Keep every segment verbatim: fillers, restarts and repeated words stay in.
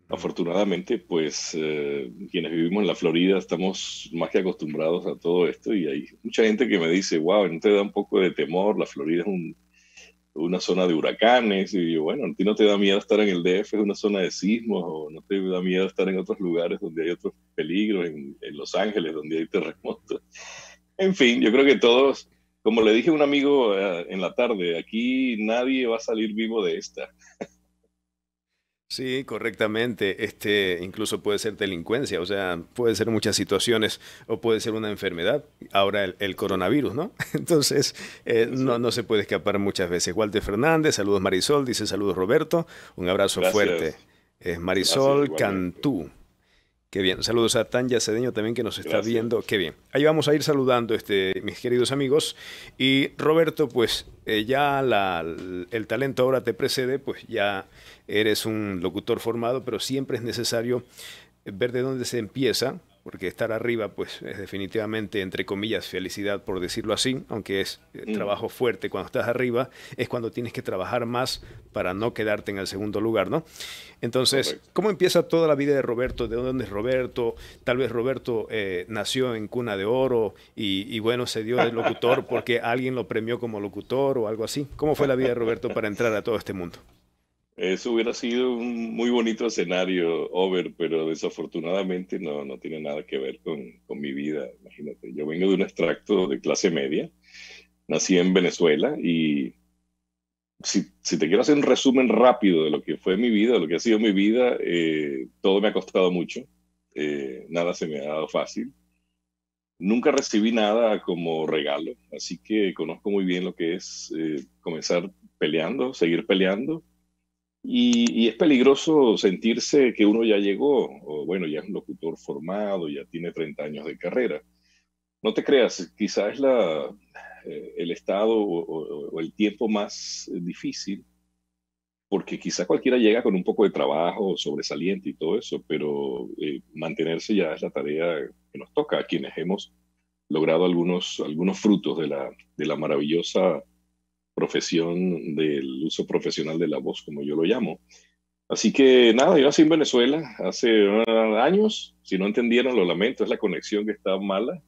Afortunadamente, pues eh, quienes vivimos en la Florida estamos más que acostumbrados a todo esto y hay mucha gente que me dice, wow, ¿no te da un poco de temor? La Florida es un- una zona de huracanes y yo, bueno, ¿a ti no te da miedo estar en el D F, es una zona de sismos o no te da miedo estar en otros lugares donde hay otros peligros, en, en Los Ángeles donde hay terremotos? En fin, yo creo que todos, como le dije a un amigo eh, en la tarde, aquí nadie va a salir vivo de esta. Sí, correctamente. Este, incluso puede ser delincuencia, o sea, puede ser muchas situaciones o puede ser una enfermedad. Ahora el, el Sí, coronavirus, ¿no? Entonces, eh, es no, no cierto. se puede escapar muchas veces. Walter Fernández, saludos Marisol, dice saludos Roberto, un abrazo fuerte. Gracias, Es gracias Marisol igualmente. Cantú. Qué bien. Saludos a Tanya Cedeño también que nos está viendo. Gracias. Qué bien. Ahí vamos a ir saludando, este, mis queridos amigos. Y Roberto, pues eh, ya la- el talento ahora te precede, pues ya eres un locutor formado, pero siempre es necesario ver de dónde se empieza, porque estar arriba, pues es definitivamente, entre comillas, felicidad, por decirlo así, aunque es eh, Mm, trabajo fuerte cuando estás arriba, es cuando tienes que trabajar más para no quedarte en el segundo lugar, ¿no? Entonces, correcto. ¿cómo empieza toda la vida de Roberto? ¿De dónde es Roberto? Tal vez Roberto eh, nació en cuna de oro y, y, bueno, se dio de locutor porque alguien lo premió como locutor o algo así. ¿Cómo fue la vida de Roberto para entrar a todo este mundo? Eso hubiera sido un muy bonito escenario, Over, pero desafortunadamente no, no tiene nada que ver con, con mi vida. Imagínate, yo vengo de un extracto de clase media, nací en Venezuela y si, si te quiero hacer un resumen rápido de lo que fue mi vida, de lo que ha sido mi vida, eh, todo me ha costado mucho, eh, nada se me ha dado fácil. Nunca recibí nada como regalo, así que conozco muy bien lo que es eh, comenzar peleando, seguir peleando. Y, y es peligroso sentirse que uno ya llegó, o bueno, ya es un locutor formado, ya tiene treinta años de carrera. No te creas, quizás es la, eh, el estado o, o- o el tiempo más eh, difícil, porque quizá cualquiera llega con un poco de trabajo sobresaliente y todo eso, pero eh, mantenerse ya es la tarea que nos toca a quienes hemos logrado algunos, algunos frutos de la, de la maravillosa profesión del uso profesional de la voz, como yo lo llamo. Así que nada, yo nací en Venezuela hace uh, años. Si no entendieron, lo lamento, es la conexión que está mala,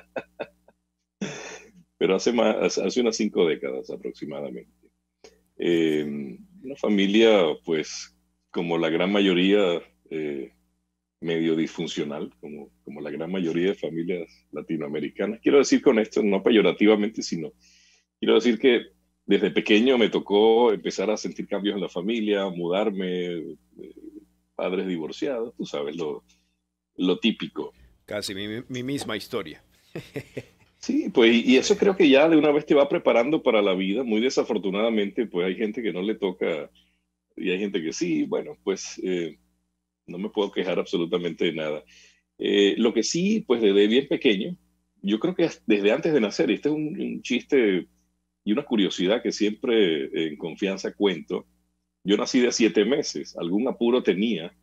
pero hace, más, hace unas cinco décadas aproximadamente. Eh, una familia, pues, como la gran mayoría, eh, medio disfuncional, como, como la gran mayoría de familias latinoamericanas. Quiero decir con esto, no peyorativamente, sino quiero decir que desde pequeño me tocó empezar a sentir cambios en la familia, mudarme, eh, padres divorciados, tú sabes, lo, lo típico. Casi mi, mi misma historia. Sí, pues y y Sí. eso creo que ya de una vez te va preparando para la vida. Muy desafortunadamente, pues hay gente que no le toca y hay gente que sí. Bueno, pues eh, no me puedo quejar absolutamente de nada. Eh, lo que sí, pues desde bien pequeño, yo creo que desde antes de nacer, y este es un, un chiste y una curiosidad que siempre eh, en confianza cuento, yo nací de siete meses, algún apuro tenía.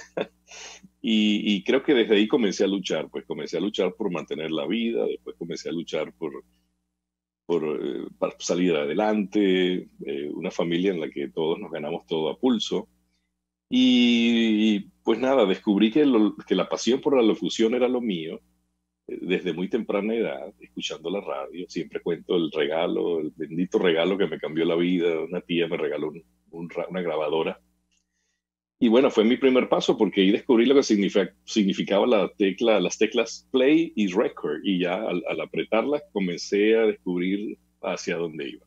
Y, y creo que desde ahí comencé a luchar, pues comencé a luchar por mantener la vida, después comencé a luchar por, por eh, para salir adelante, eh, una familia en la que todos nos ganamos todo a pulso. Y, y, pues nada, descubrí que, lo- que la pasión por la locución era lo mío eh, desde muy temprana edad, escuchando la radio. Siempre cuento el regalo, el bendito regalo que me cambió la vida. Una tía me regaló un- un ra- una grabadora. Y bueno, fue mi primer paso porque ahí descubrí lo que significa- significaba la tecla, las teclas play y record. Y ya al, al apretarlas comencé a descubrir hacia dónde iba.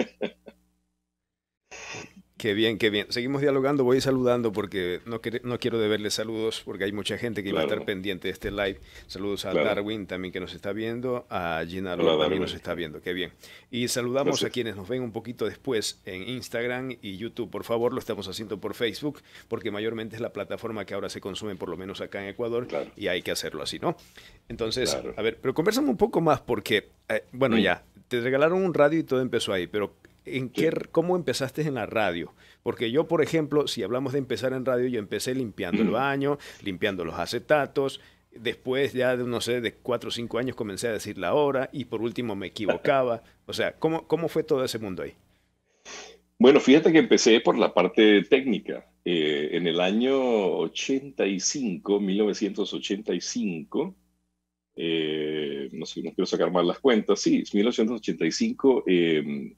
Qué bien, qué bien. Seguimos dialogando, voy saludando porque no, quer- no quiero deberle saludos porque hay mucha gente que iba a estar Claro, pendiente de este live. Saludos a claro. Darwin también que nos está viendo, a Gina Hola, Lord también nos Darwin. está viendo, qué bien. Y saludamos a Gracias. quienes nos ven un poquito después en Instagram y YouTube. Por favor, lo estamos haciendo por Facebook porque mayormente es la plataforma que ahora se consume por lo menos acá en Ecuador Claro, y hay que hacerlo así, ¿no? Entonces, claro. a ver, pero conversamos un poco más porque, eh, bueno, Mm, ya, te regalaron un radio y todo empezó ahí, pero ¿en qué, sí. cómo empezaste en la radio? Porque yo, por ejemplo, si hablamos de empezar en radio, yo empecé limpiando el baño, limpiando los acetatos. Después, ya de, no sé, de cuatro o cinco años comencé a decir la hora y por último me equivocaba. O sea, ¿cómo, cómo fue todo ese mundo ahí? Bueno, fíjate que empecé por la parte técnica. eh, en el año ochenta y cinco, mil novecientos ochenta y cinco, eh, no sé, no quiero sacar mal las cuentas, sí, mil novecientos ochenta y cinco, eh,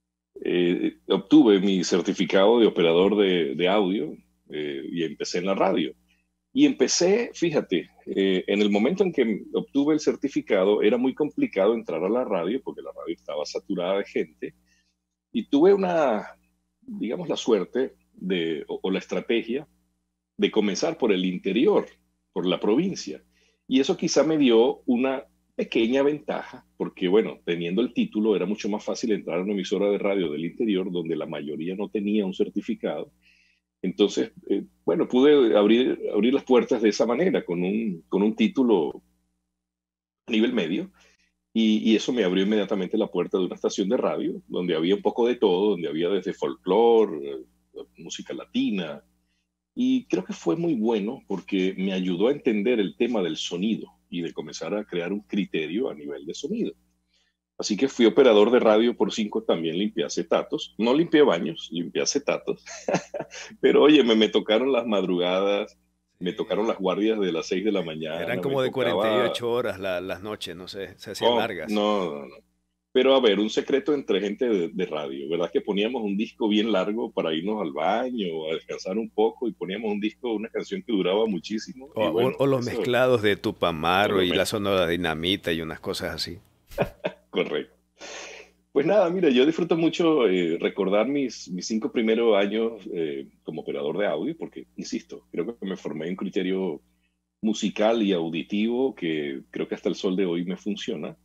eh, obtuve mi certificado de operador de, de audio, eh, y empecé en la radio. Y empecé, fíjate, eh, en el momento en que obtuve el certificado era muy complicado entrar a la radio porque la radio estaba saturada de gente y tuve una, digamos, la suerte de, o, o la estrategia de comenzar por el interior, por la provincia. Y eso quizá me dio una pequeña ventaja, porque bueno, teniendo el título era mucho más fácil entrar a una emisora de radio del interior donde la mayoría no tenía un certificado. Entonces, eh, bueno, pude abrir, abrir las puertas de esa manera, con un, con un título a nivel medio, y, y eso me abrió inmediatamente la puerta de una estación de radio, donde había un poco de todo, donde había desde folclore, eh, música latina, y creo que fue muy bueno porque me ayudó a entender el tema del sonido y de comenzar a crear un criterio a nivel de sonido. Así que fui operador de radio por cinco, también limpié acetatos. No limpié baños, limpié acetatos. Pero oye, me, me tocaron las madrugadas, me tocaron Sí. las guardias de las seis de la Eran mañana, me como de cuarenta y tocaba... ocho horas la- las noches, no sé, se hacían Oh, largas. no, no, no. Pero a ver, un secreto entre gente de, de radio, ¿verdad? Que poníamos un disco bien largo para irnos al baño o a descansar un poco y poníamos un disco, una canción que duraba muchísimo O, y o- bueno, o los eso, mezclados de o Tupamaro lo y la me- Sonora Dinamita y unas cosas así. correcto. Pues nada, mira, yo disfruto mucho eh, recordar mis, mis cinco primeros años eh, como operador de audio, porque, insisto, creo que me formé un criterio musical y auditivo que creo que hasta el sol de hoy me funciona.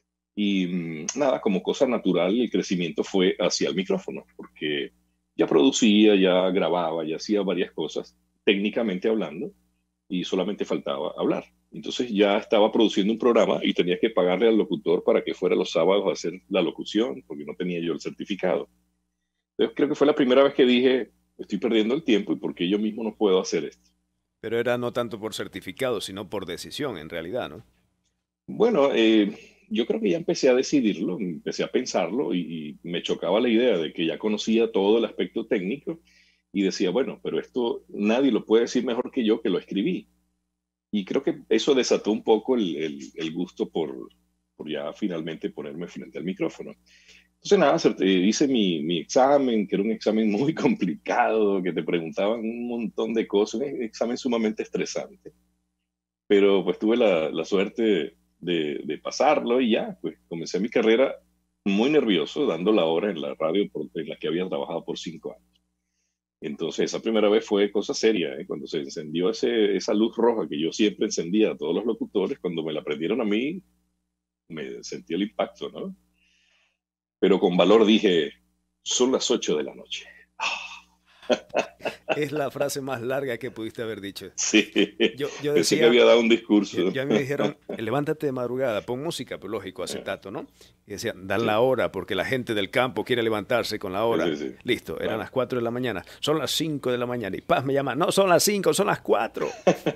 Y mm, nada, como cosa natural, el crecimiento fue hacia el micrófono, porque ya producía, ya grababa, ya hacía varias cosas, técnicamente hablando, y solamente faltaba hablar. Entonces ya estaba produciendo un programa y tenía que pagarle al locutor para que fuera los sábados a hacer la locución, porque no tenía yo el certificado. Entonces creo que fue la primera vez que dije, estoy perdiendo el tiempo y porque yo mismo no puedo hacer esto. Pero era no tanto por certificado, sino por decisión, en realidad, ¿no? Bueno, eh, yo creo que ya empecé a decidirlo, empecé a pensarlo y, y me chocaba la idea de que ya conocía todo el aspecto técnico y decía, bueno, pero esto nadie lo puede decir mejor que yo que lo escribí. Y creo que eso desató un poco el, el, el gusto por, por ya finalmente ponerme frente al micrófono. Entonces, nada, cert- eh, hice mi, mi examen, que era un examen muy complicado, que te preguntaban un montón de cosas, un examen sumamente estresante. Pero pues tuve la, la suerte de, de pasarlo y ya, pues comencé mi carrera muy nervioso, dando la hora en la radio por- en la que había trabajado por cinco años. Entonces, esa primera vez fue cosa seria, ¿eh? Cuando se encendió ese, esa luz roja que yo siempre encendía a todos los locutores, cuando me la prendieron a mí, me sentí el impacto, ¿no? Pero con valor dije, son las ocho de la noche. Es la frase más larga que pudiste haber dicho. Sí, Yo, yo pensé que decía, había dado un yo, discurso. yo a mí me dijeron, levántate de madrugada, pon música, pero lógico, acetato, ¿no? Y decían, dan la Sí, hora porque la gente del campo quiere levantarse con la sí, hora. sí, sí, Listo, eran claro. las cuatro de la mañana. Son las cinco de la mañana. Y Paz me llama, no, son las cinco, son las cuatro.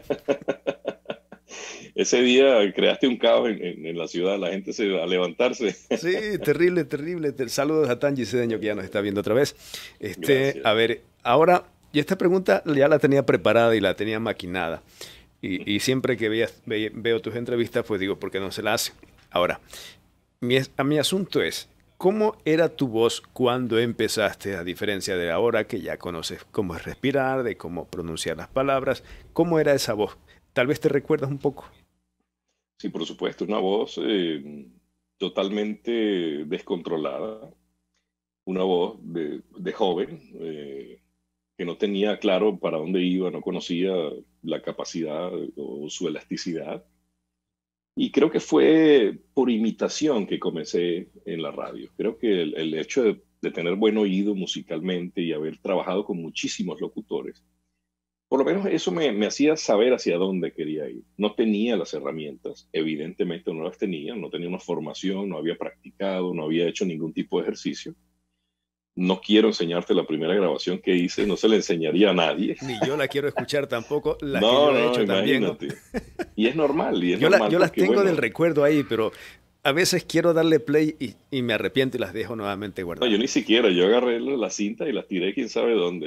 Ese día creaste un caos en, en- en la ciudad, la gente se va a levantarse. Sí, terrible, terrible. Te- Saludos a Tanji Cedeño que ya nos está viendo otra vez. Este, Gracias. a ver, ahora, y esta pregunta ya la tenía preparada y la tenía maquinada. Y, y siempre que veas- ve- veo tus entrevistas, pues digo, ¿por qué no se la hace? Ahora, mi, es- a mi asunto es, ¿cómo era tu voz cuando empezaste, a diferencia de ahora que ya conoces cómo es respirar, de cómo pronunciar las palabras? ¿Cómo era esa voz? Tal vez te recuerdas un poco. Sí, por supuesto, una voz eh, totalmente descontrolada, una voz de, de joven eh, que no tenía claro para dónde iba, no conocía la capacidad o su elasticidad. Y creo que fue por imitación que comencé en la radio. Creo que el, el hecho de, de tener buen oído musicalmente y haber trabajado con muchísimos locutores, por lo menos eso me, me hacía saber hacia dónde quería ir. No tenía las herramientas, evidentemente no las tenía, no tenía una formación, no había practicado, no había hecho ningún tipo de ejercicio. No quiero enseñarte la primera grabación que hice, no se la enseñaría a nadie. Ni yo la quiero escuchar tampoco, las que No, yo he no, hecho también, ¿no? imagínate. Y es normal, y es Yo, la- normal yo las porque, tengo del bueno, recuerdo ahí, pero a veces quiero darle play y, y me arrepiento y las dejo nuevamente no, yo guardadas. ni siquiera, yo agarré la la cinta y la tiré quién sabe dónde.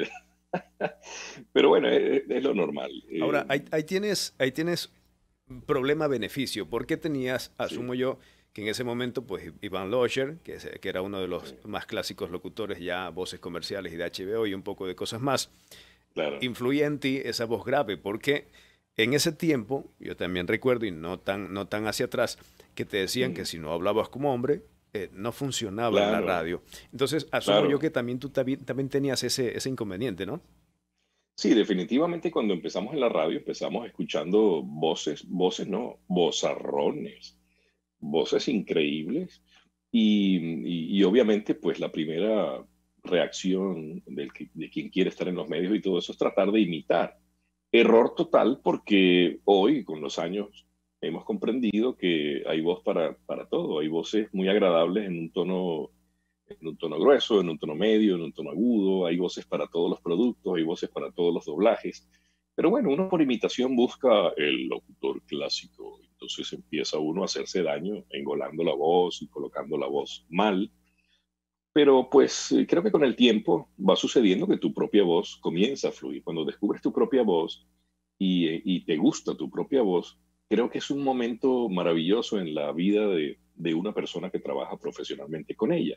Pero bueno, es, es lo normal. Ahora, Eh, ahí, ahí tienes, ahí tienes problema-beneficio. ¿Por qué tenías, sí, asumo yo, que en ese momento, pues Iván Locher, que, es- que era uno de sí, los más clásicos locutores, ya voces comerciales y de H B O y un poco de cosas más, claro. influía en ti esa voz grave? Porque en ese tiempo, yo también recuerdo, y no tan, no tan hacia atrás, que te decían que Mm, si no hablabas como hombre, eh, no funcionaba en la claro, radio. Entonces, asumo yo claro. que también tú tabi- también tenías ese, ese inconveniente, ¿no? Sí, definitivamente cuando empezamos en la radio, empezamos escuchando voces, voces no, vozarrones, voces increíbles. Y, y- y obviamente, pues la primera reacción del que- de quien quiere estar en los medios y todo eso es tratar de imitar. Error total porque hoy, con los años, hemos comprendido que hay voz para, para todo. Hay voces muy agradables en un tono, en un tono grueso, en un tono medio, en un tono agudo. Hay voces para todos los productos, hay voces para todos los doblajes. Pero bueno, uno por imitación busca el locutor clásico. Entonces empieza uno a hacerse daño engolando la voz y colocando la voz mal. Pero pues eh, creo que con el tiempo va sucediendo que tu propia voz comienza a fluir. Cuando descubres tu propia voz y, eh, y te gusta tu propia voz, creo que es un momento maravilloso en la vida de, de una persona que trabaja profesionalmente con ella.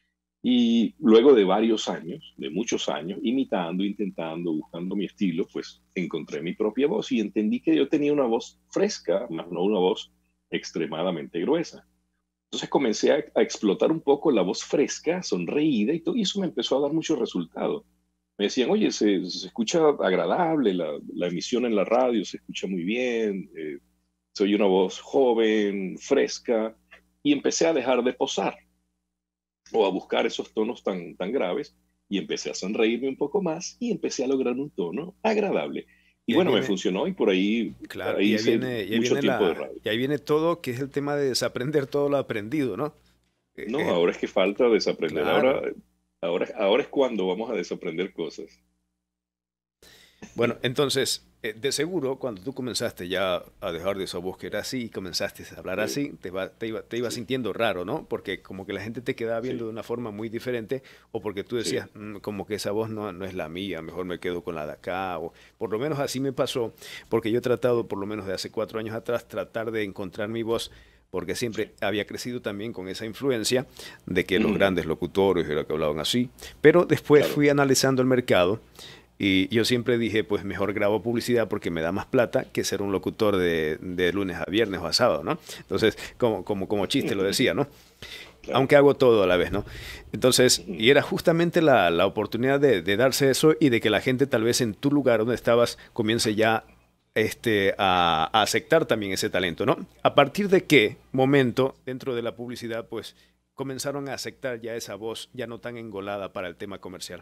Y luego de varios años, de muchos años, imitando, intentando, buscando mi estilo, pues encontré mi propia voz y entendí que yo tenía una voz fresca, más no una voz extremadamente gruesa. Entonces comencé a, a explotar un poco la voz fresca, sonreída y todo, y eso me empezó a dar muchos resultados. Me decían, oye, se, se escucha agradable la, la, emisión en la radio, se escucha muy bien, eh, soy una voz joven, fresca, y empecé a dejar de posar o a buscar esos tonos tan, tan graves y empecé a sonreírme un poco más y empecé a lograr un tono agradable. Y Y ahí bueno, me viene, funcionó y por ahí, claro, ahí y ahí hice viene, y ahí mucho viene tiempo de la, radio. y ahí viene todo, que es el tema de desaprender todo lo aprendido, ¿no? Eh, No, eh, ahora es que falta desaprender. Ahora, claro. ahora, ahora es cuando vamos a desaprender cosas. Bueno, entonces, eh, de seguro, cuando tú comenzaste ya a dejar de esa voz que era así y comenzaste a hablar Sí, así, te va, te iba, te iba sí, sintiendo raro, ¿no? Porque como que la gente te quedaba viendo de sí, una forma muy diferente, o porque tú sí. decías, "Mm, como que esa voz no, no es la mía, mejor me quedo con la de acá", o por lo menos así me pasó, porque yo he tratado, por lo menos de hace cuatro años atrás, tratar de encontrar mi voz, porque Sí. siempre había crecido también con esa influencia de que los Mm, grandes locutores era que hablaban así, pero después claro, fui analizando el mercado y yo siempre dije, pues mejor grabo publicidad porque me da más plata que ser un locutor de, de lunes a viernes o a sábado, ¿no? Entonces, como, como, como chiste lo decía, ¿no? claro. Aunque hago todo a la vez, ¿no? Entonces, Ujú. y era justamente la, la oportunidad de, de darse eso y de que la gente tal vez en tu lugar donde estabas comience ya este, a, a aceptar también ese talento, ¿no? ¿A partir de qué momento dentro de la publicidad, pues, comenzaron a aceptar ya esa voz ya no tan engolada para el tema comercial?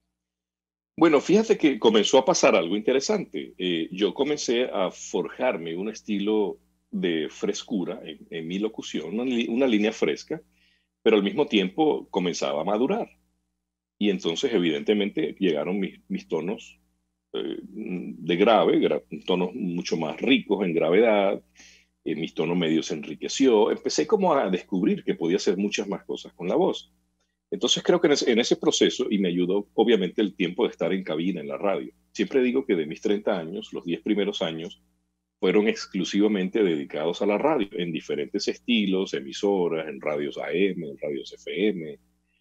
Bueno, fíjate que comenzó a pasar algo interesante. Eh, yo comencé a forjarme un estilo de frescura en, en mi locución, una, li- una línea fresca, pero al mismo tiempo comenzaba a madurar. Y entonces, evidentemente, llegaron mis, mis tonos eh, de grave, gra- tonos mucho más ricos en gravedad, eh, mis tonos medios se enriqueció, empecé como a descubrir que podía hacer muchas más cosas con la voz. Entonces creo que en ese, en ese proceso, y me ayudó obviamente el tiempo de estar en cabina, en la radio. Siempre digo que de mis treinta años, los diez primeros años fueron exclusivamente dedicados a la radio, en diferentes estilos, emisoras, en radios A M, en radios F M,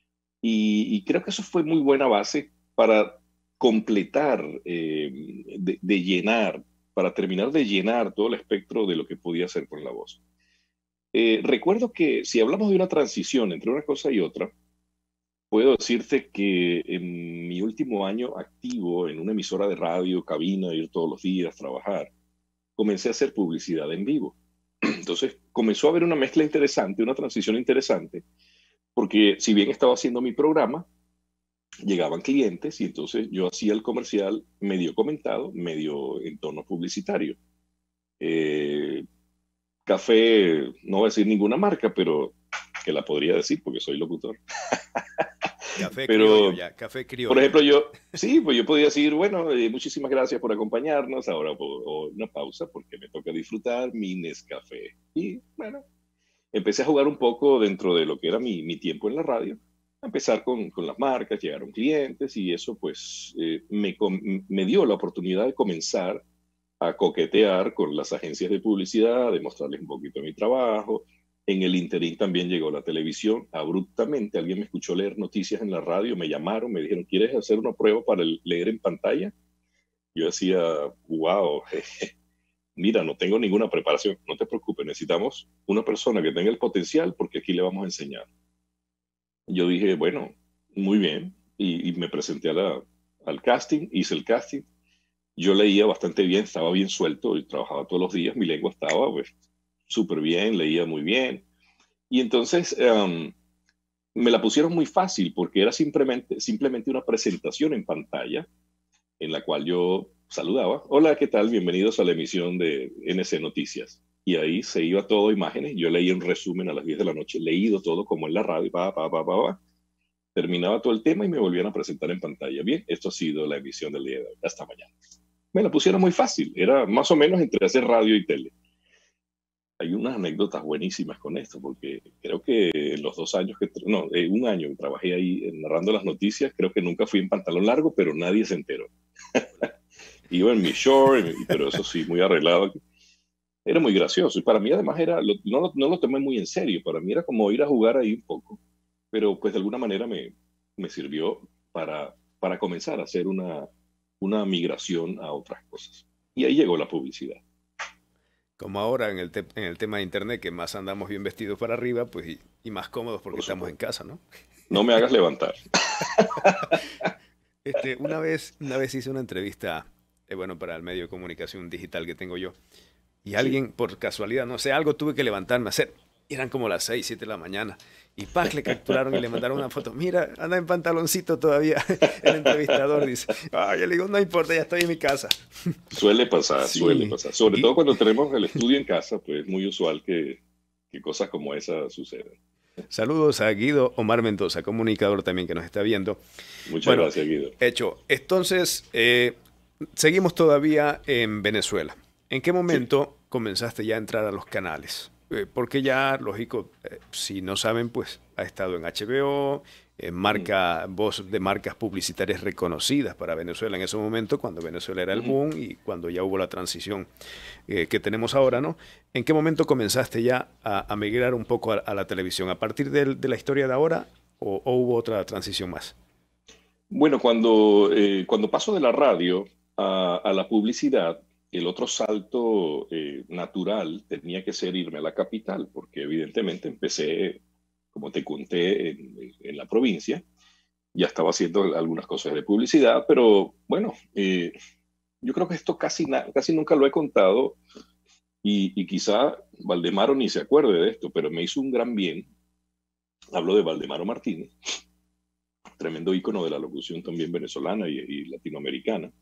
y, y creo que eso fue muy buena base para completar, eh, de, de llenar, para terminar de llenar todo el espectro de lo que podía hacer con la voz. Eh, recuerdo que si hablamos de una transición entre una cosa y otra, puedo decirte que en mi último año activo en una emisora de radio, cabina, ir todos los días, trabajar, comencé a hacer publicidad en vivo. Entonces comenzó a haber una mezcla interesante, una transición interesante, porque si bien estaba haciendo mi programa, llegaban clientes y entonces yo hacía el comercial medio comentado, medio en tono publicitario. Eh, Café, no voy a decir ninguna marca, pero que la podría decir porque soy locutor. Café criollo Pero, ya, café por criollo. ejemplo, yo, sí, pues yo podía decir, bueno, eh, muchísimas gracias por acompañarnos, ahora po- o una pausa porque me toca disfrutar mi Nescafé. Y bueno, empecé a jugar un poco dentro de lo que era mi, mi tiempo en la radio a empezar con, con las marcas, llegaron clientes y eso pues eh, me, me dio la oportunidad de comenzar a coquetear con las agencias de publicidad, de mostrarles un poquito de mi trabajo. En el interín también llegó la televisión. Abruptamente alguien me escuchó leer noticias en la radio, me llamaron, me dijeron, ¿quieres hacer una prueba para leer en pantalla? Yo decía, wow, mira, no tengo ninguna preparación, no te preocupes, necesitamos una persona que tenga el potencial porque aquí le vamos a enseñar. Yo dije, bueno, muy bien, y, y me presenté a la, al casting, hice el casting. Yo leía bastante bien, estaba bien suelto, y trabajaba todos los días, mi lengua estaba pues súper bien, leía muy bien. Y entonces um, me la pusieron muy fácil porque era simplemente, simplemente una presentación en pantalla en la cual yo saludaba. Hola, ¿qué tal? Bienvenidos a la emisión de N C Noticias. Y ahí se iba todo imágenes. Yo leía un resumen a las diez de la noche, leído todo como en la radio, pa, pa, pa, pa, pa. Terminaba todo el tema y me volvían a presentar en pantalla. Bien, esto ha sido la emisión del día de hoy. Hasta mañana. Me la pusieron muy fácil. Era más o menos entre hacer radio y tele. Hay unas anécdotas buenísimas con esto, porque creo que en los dos años que, no, eh, un año que trabajé ahí narrando las noticias, creo que nunca fui en pantalón largo, pero nadie se enteró. Iba en mi short, pero eso sí, muy arreglado. Era muy gracioso. Y para mí además era, lo, no, no lo tomé muy en serio, para mí era como ir a jugar ahí un poco. Pero pues de alguna manera me, me sirvió para, para comenzar a hacer una, una migración a otras cosas. Y ahí llegó la publicidad. Como ahora en el, te en el tema de internet, que más andamos bien vestidos para arriba, pues y, y más cómodos porque Por estamos en supuesto. casa, ¿no? No me hagas levantar. Este, una vez, una vez hice una entrevista, eh, bueno, para el medio de comunicación digital que tengo yo, y Sí. alguien, por casualidad, no sé, algo tuve que levantarme a hacer. Y eran como las seis, siete de la mañana. Y Paz le capturaron y le mandaron una foto. Mira, anda en pantaloncito todavía. El entrevistador dice, ah, yo le digo, no importa, ya estoy en mi casa. Suele pasar, suele Sí. pasar. Sobre todo Gui- cuando tenemos el estudio en casa, pues es muy usual que, que cosas como esa sucedan. Saludos a Guido Omar Mendoza, comunicador también que nos está viendo. Muchas Bueno, gracias, Guido. hecho. Entonces, eh, seguimos todavía en Venezuela. ¿En qué Sí. momento comenzaste ya a entrar a los canales? Eh, porque ya, lógico, eh, si no saben, pues ha estado en H B O, en Ujú, marca, voz de marcas publicitarias reconocidas para Venezuela en ese momento, cuando Venezuela era el ujú. boom y cuando ya hubo la transición eh, que tenemos ahora, ¿no? ¿En qué momento comenzaste ya a, a migrar un poco a, a la televisión? ¿A partir de, de la historia de ahora o, o hubo otra transición más? Bueno, cuando, eh, cuando paso de la radio a, a la publicidad, el otro salto eh, natural tenía que ser irme a la capital, porque evidentemente empecé, como te conté, en, en la provincia. Ya estaba haciendo algunas cosas de publicidad, pero bueno, eh, yo creo que esto casi, na- casi nunca lo he contado y, y quizá Valdemaro ni se acuerde de esto, pero me hizo un gran bien. Hablo de Valdemaro Martínez, tremendo ícono de la locución también venezolana y, y latinoamericana.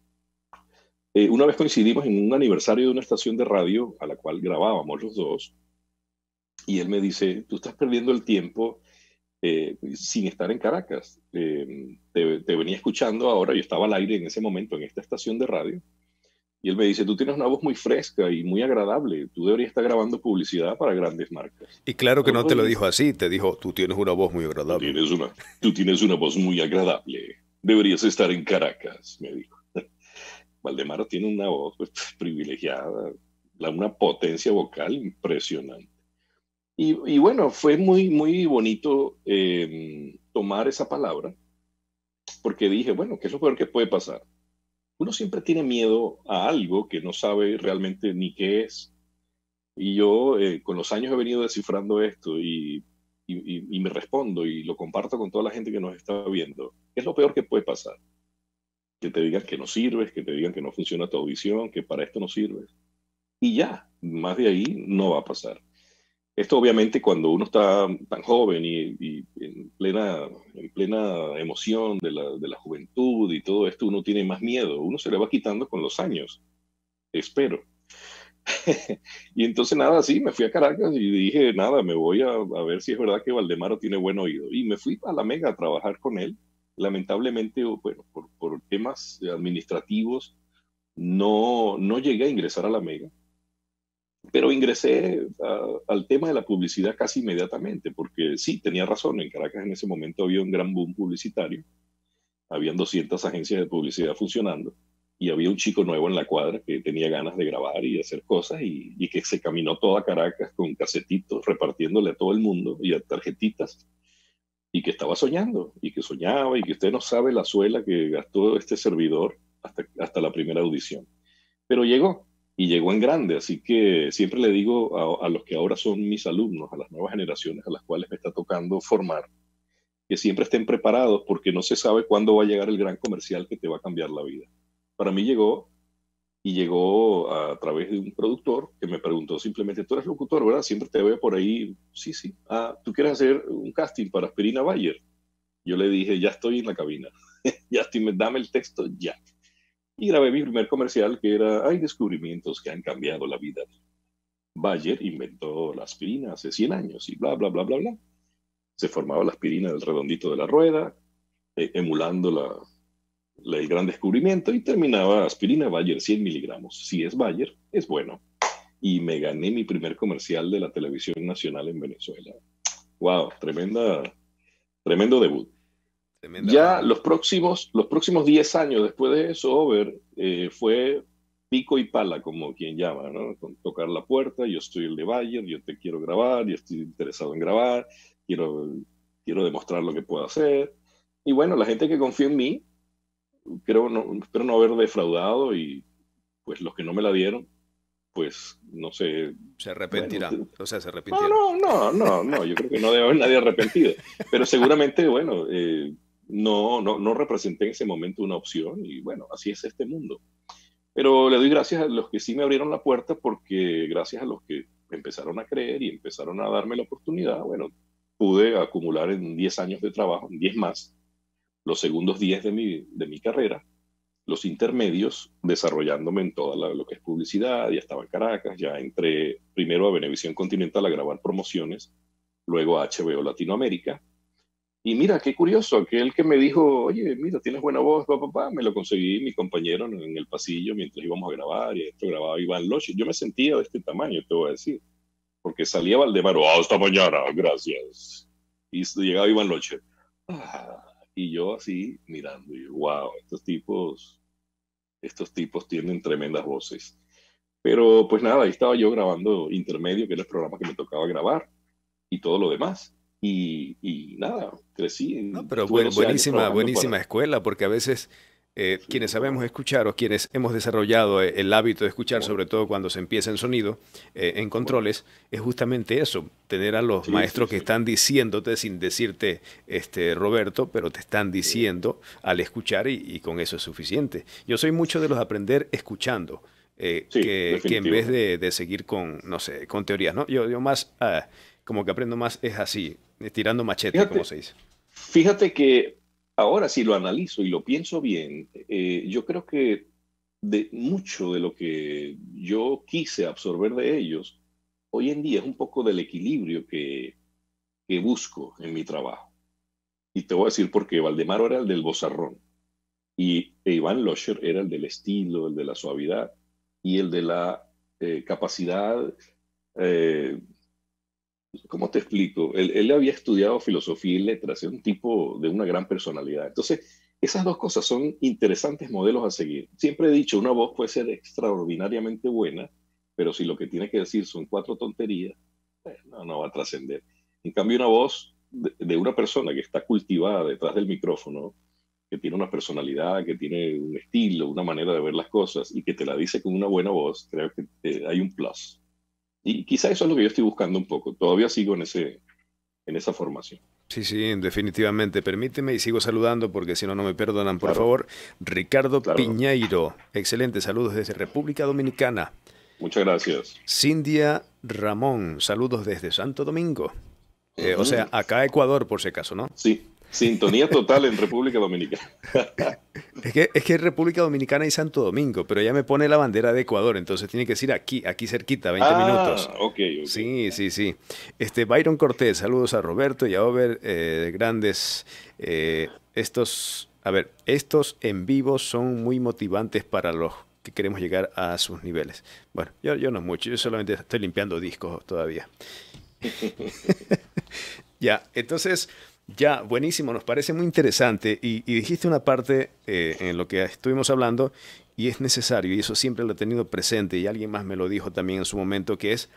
Eh, una vez coincidimos en un aniversario de una estación de radio a la cual grabábamos los dos y él me dice, tú estás perdiendo el tiempo eh, sin estar en Caracas. Eh, te, te venía escuchando ahora, yo estaba al aire en ese momento en esta estación de radio. Y él me dice, tú tienes una voz muy fresca y muy agradable, tú deberías estar grabando publicidad para grandes marcas. Y claro que no te lo Ay, dijo así, te dijo, tú tienes una voz muy tú agradable. tienes una, tú tienes una voz muy agradable, deberías estar en Caracas, me dijo. Valdemaro tiene una voz pues, privilegiada, la, una potencia vocal impresionante. Y, y bueno, fue muy, muy bonito eh, tomar esa palabra, porque dije, bueno, ¿qué es lo peor que puede pasar? Uno siempre tiene miedo a algo que no sabe realmente ni qué es. Y yo eh, con los años he venido descifrando esto y, y, y, y me respondo y lo comparto con toda la gente que nos está viendo. ¿Qué es lo peor que puede pasar? Que te digan que no sirves, que te digan que no funciona tu audición, que para esto no sirves. Y ya, más de ahí no va a pasar. Esto obviamente cuando uno está tan joven y, y en, plena, en plena emoción de la, de la juventud y todo esto, uno tiene más miedo. Uno se le va quitando con los años, espero. Y entonces nada, sí, me fui a Caracas y dije, nada, me voy a, a ver si es verdad que Valdemaro tiene buen oído. Y me fui a la Mega a trabajar con él. Lamentablemente, bueno, por, por temas administrativos, no, no llegué a ingresar a la Mega. Pero ingresé a, al tema de la publicidad casi inmediatamente, porque sí, tenía razón, en Caracas en ese momento había un gran boom publicitario, habían doscientas agencias de publicidad funcionando, y había un chico nuevo en la cuadra que tenía ganas de grabar y hacer cosas, y, y que se caminó toda Caracas con casetitos, repartiéndole a todo el mundo y a tarjetitas, y que estaba soñando, y que soñaba, y que usted no sabe la suela que gastó este servidor hasta, hasta la primera audición. Pero llegó, y llegó en grande, así que siempre le digo a, a los que ahora son mis alumnos, a las nuevas generaciones a las cuales me está tocando formar, que siempre estén preparados porque no se sabe cuándo va a llegar el gran comercial que te va a cambiar la vida. Para mí llegó, y llegó a, a través de un productor que me preguntó simplemente, tú eres locutor, ¿verdad? Siempre te veo por ahí. Sí, sí. Ah, ¿tú quieres hacer un casting para Aspirina Bayer? Yo le dije, ya estoy en la cabina. Ya estoy, dame el texto, ya. Y grabé mi primer comercial que era, hay descubrimientos que han cambiado la vida. Bayer inventó la aspirina hace cien años y bla, bla, bla, bla, bla. Se formaba la aspirina del redondito de la rueda, eh, emulando la, la, el gran descubrimiento, y terminaba aspirina Bayer cien miligramos. Si es Bayer, es bueno. Y me gané mi primer comercial de la televisión nacional en Venezuela. Wow, tremenda, tremendo debut. Tremenda Ya fama. los próximos, los próximos diez años después de eso, Over, eh, fue pico y pala, como quien llama, ¿no? Con tocar la puerta, yo estoy el de Bayer, yo te quiero grabar, yo estoy interesado en grabar, quiero, quiero demostrar lo que puedo hacer. Y bueno, la gente que confía en mí, creo no, espero no haber defraudado, y pues los que no me la dieron, pues no sé, Se bueno, arrepentirán, o sea, se no, arrepintieron. no, no, no, no, yo creo que no debe haber nadie arrepentido, pero seguramente, bueno, eh, no, no, no representé en ese momento una opción, y bueno, así es este mundo. Pero le doy gracias a los que sí me abrieron la puerta, porque gracias a los que empezaron a creer y empezaron a darme la oportunidad, bueno, pude acumular en diez años de trabajo, en diez más, los segundos diez de mi, de mi carrera, los intermedios, desarrollándome en toda la, lo que es publicidad. Ya estaba en Caracas, ya entré primero a Venevisión Continental a grabar promociones, luego a H B O Latinoamérica. Y mira, qué curioso, aquel que me dijo, oye, mira, tienes buena voz, papá, papá, me lo conseguí mi compañero en, en el pasillo mientras íbamos a grabar, y esto grababa Iván Loche. Yo me sentía de este tamaño, te voy a decir, porque salía Valdemar, oh, hasta mañana, gracias. Y llegaba Iván Loche, ah, y yo así mirando, y wow, estos tipos estos tipos tienen tremendas voces. Pero pues nada, ahí estaba yo grabando Intermedio, que era el programa que me tocaba grabar, y todo lo demás. Y, y nada, No, crecí, pero tuve buen- doce años buenísima, trabajando para... buenísima escuela, porque a veces eh, Sí, quienes cómo sabemos no, escuchar o quienes hemos desarrollado eh, el hábito de escuchar, cómo no, sobre todo cuando se empieza en sonido, eh, en cómo no. controles, es justamente eso, tener a los Sí, sí, maestros que sí. están diciéndote sin decirte, este, Roberto, pero te están Sí, diciendo al escuchar y, y con eso es suficiente. Yo soy mucho de los aprender escuchando. eh, sí, que, que en vez definitivamente. de, de seguir con, no sé, con teorías, ¿no? Yo, yo más, ah, como que aprendo más es así, eh, tirando machete, como Fíjate, se dice. fíjate que ahora si lo analizo y lo pienso bien, eh, yo creo que de mucho de lo que yo quise absorber de ellos, hoy en día es un poco del equilibrio que, que busco en mi trabajo. Y te voy a decir por qué. Valdemaro era el del bozarrón, y Iván Losher era el del estilo, el de la suavidad y el de la eh, capacidad. eh, ¿Cómo te explico? Él, él había estudiado filosofía y letras, es un tipo de una gran personalidad. Entonces, esas dos cosas son interesantes modelos a seguir. Siempre he dicho, una voz puede ser extraordinariamente buena, pero si lo que tiene que decir son cuatro tonterías, eh, no, no va a trascender. En cambio, una voz de, de una persona que está cultivada detrás del micrófono, que tiene una personalidad, que tiene un estilo, una manera de ver las cosas, y que te la dice con una buena voz, creo que eh, hay un plus. Y quizá eso es lo que yo estoy buscando un poco. Todavía sigo en ese, en esa formación. Sí, sí, definitivamente. Permíteme y sigo saludando porque si no, no me perdonan, por Claro, favor. Ricardo claro. Piñeiro, excelente, saludos desde República Dominicana. Muchas gracias. Cindia Ramón, saludos desde Santo Domingo. Eh, o sea, Ujú. acá Ecuador, por si acaso, ¿no? Sí, sintonía total en República Dominicana. Es que, es que es República Dominicana y Santo Domingo, pero ella me pone la bandera de Ecuador, entonces tiene que decir aquí, aquí cerquita, veinte minutos. Ah, ok, ok. Sí, sí, sí. Este, Byron Cortés, saludos a Roberto y a Over, eh, grandes. eh, estos, a ver, estos en vivo son muy motivantes para los que queremos llegar a sus niveles. Bueno, yo, yo no mucho, yo solamente estoy limpiando discos todavía. Ya, entonces, ya, buenísimo, nos parece muy interesante y, y dijiste una parte eh, en lo que estuvimos hablando y es necesario, y eso siempre lo he tenido presente y alguien más me lo dijo también en su momento, que es,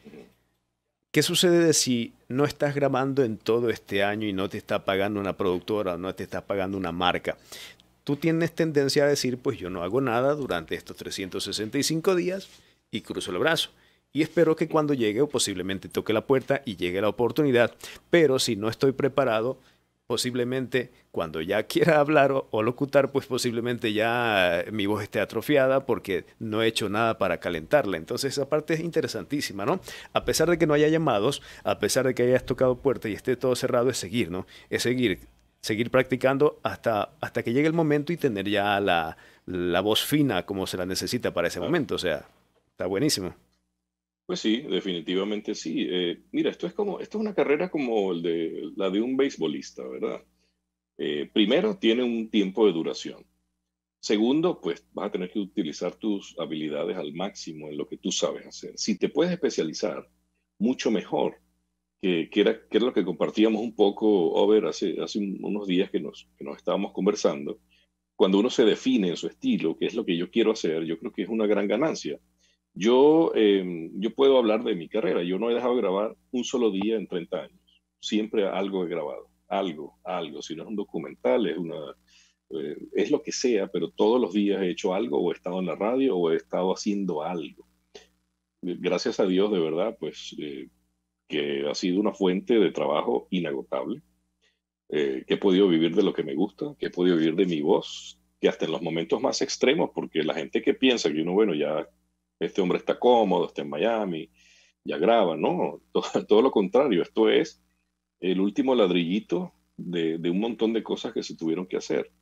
¿qué sucede de si no estás grabando en todo este año y no te está pagando una productora o no te está pagando una marca? Tú tienes tendencia a decir, pues yo no hago nada durante estos trescientos sesenta y cinco días y cruzo el brazo. Y espero que cuando llegue o posiblemente toque la puerta y llegue la oportunidad. Pero si no estoy preparado, posiblemente cuando ya quiera hablar o, o locutar, pues posiblemente ya eh, mi voz esté atrofiada porque no he hecho nada para calentarla. Entonces esa parte es interesantísima, ¿no? A pesar de que no haya llamados, a pesar de que hayas tocado puerta y esté todo cerrado, es seguir, ¿no? Es seguir, seguir practicando hasta, hasta que llegue el momento y tener ya la, la voz fina como se la necesita para ese Claro. momento. O sea, está buenísimo. Pues sí, definitivamente sí. Eh, mira, esto es como, esto es una carrera como el de, la de un beisbolista, ¿verdad? Eh, primero, tiene un tiempo de duración. Segundo, pues vas a tener que utilizar tus habilidades al máximo en lo que tú sabes hacer. Si te puedes especializar, mucho mejor, que, que era, que era lo que compartíamos un poco, Over, hace, hace un- unos días que nos, que nos estábamos conversando. Cuando uno se define en su estilo, qué es lo que yo quiero hacer, yo creo que es una gran ganancia. Yo, eh, yo puedo hablar de mi carrera. Yo no he dejado de grabar un solo día en treinta años. Siempre algo he grabado. Algo, algo. Si no es un documental, es una, eh, es lo que sea, pero todos los días he hecho algo o he estado en la radio o he estado haciendo algo. Gracias a Dios, de verdad, pues eh, que ha sido una fuente de trabajo inagotable, eh, que he podido vivir de lo que me gusta, que he podido vivir de mi voz, que hasta en los momentos más extremos, porque la gente que piensa que uno, bueno, ya este hombre está cómodo, está en Miami, ya graba, no, todo, todo lo contrario, esto es el último ladrillito de, de un montón de cosas que se tuvieron que hacer.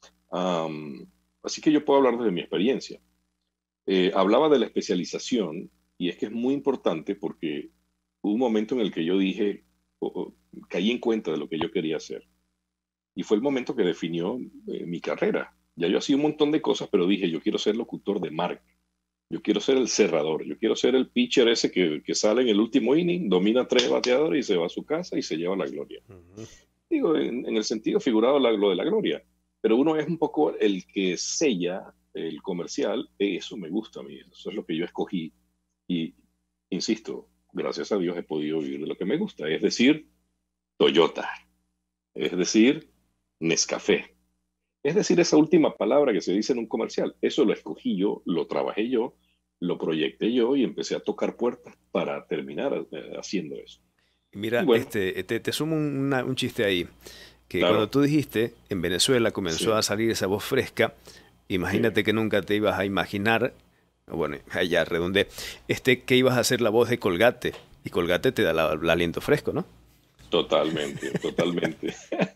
Am, Así que yo puedo hablar desde mi experiencia. Eh, hablaba de la especialización y es que es muy importante porque hubo un momento en el que yo dije, o- o, caí en cuenta de lo que yo quería hacer y fue el momento que definió eh, mi carrera. Ya yo hacía un montón de cosas, pero dije, yo quiero ser locutor de marca. Yo quiero ser el cerrador, yo quiero ser el pitcher ese que, que sale en el último inning, domina tres bateadores y se va a su casa y se lleva la gloria. Ujú. Digo, en, en el sentido figurado la- lo de la gloria, pero uno es un poco el que sella el comercial, eso me gusta a mí, eso es lo que yo escogí y, insisto, gracias a Dios he podido vivir de lo que me gusta, es decir, Toyota, es decir, Nescafé, es decir, esa última palabra que se dice en un comercial, eso lo escogí yo, lo trabajé yo, lo proyecté yo y empecé a tocar puertas para terminar eh, haciendo eso. Y Mira, bueno, este, te, te sumo una- un chiste ahí, que cuando claro, tú dijiste, en Venezuela comenzó a sí, salir esa voz fresca, sí. imagínate que nunca te ibas a imaginar, bueno, ya redondé, este, que ibas a hacer la voz de Colgate, y Colgate te da la- el aliento fresco, ¿no? Totalmente, totalmente.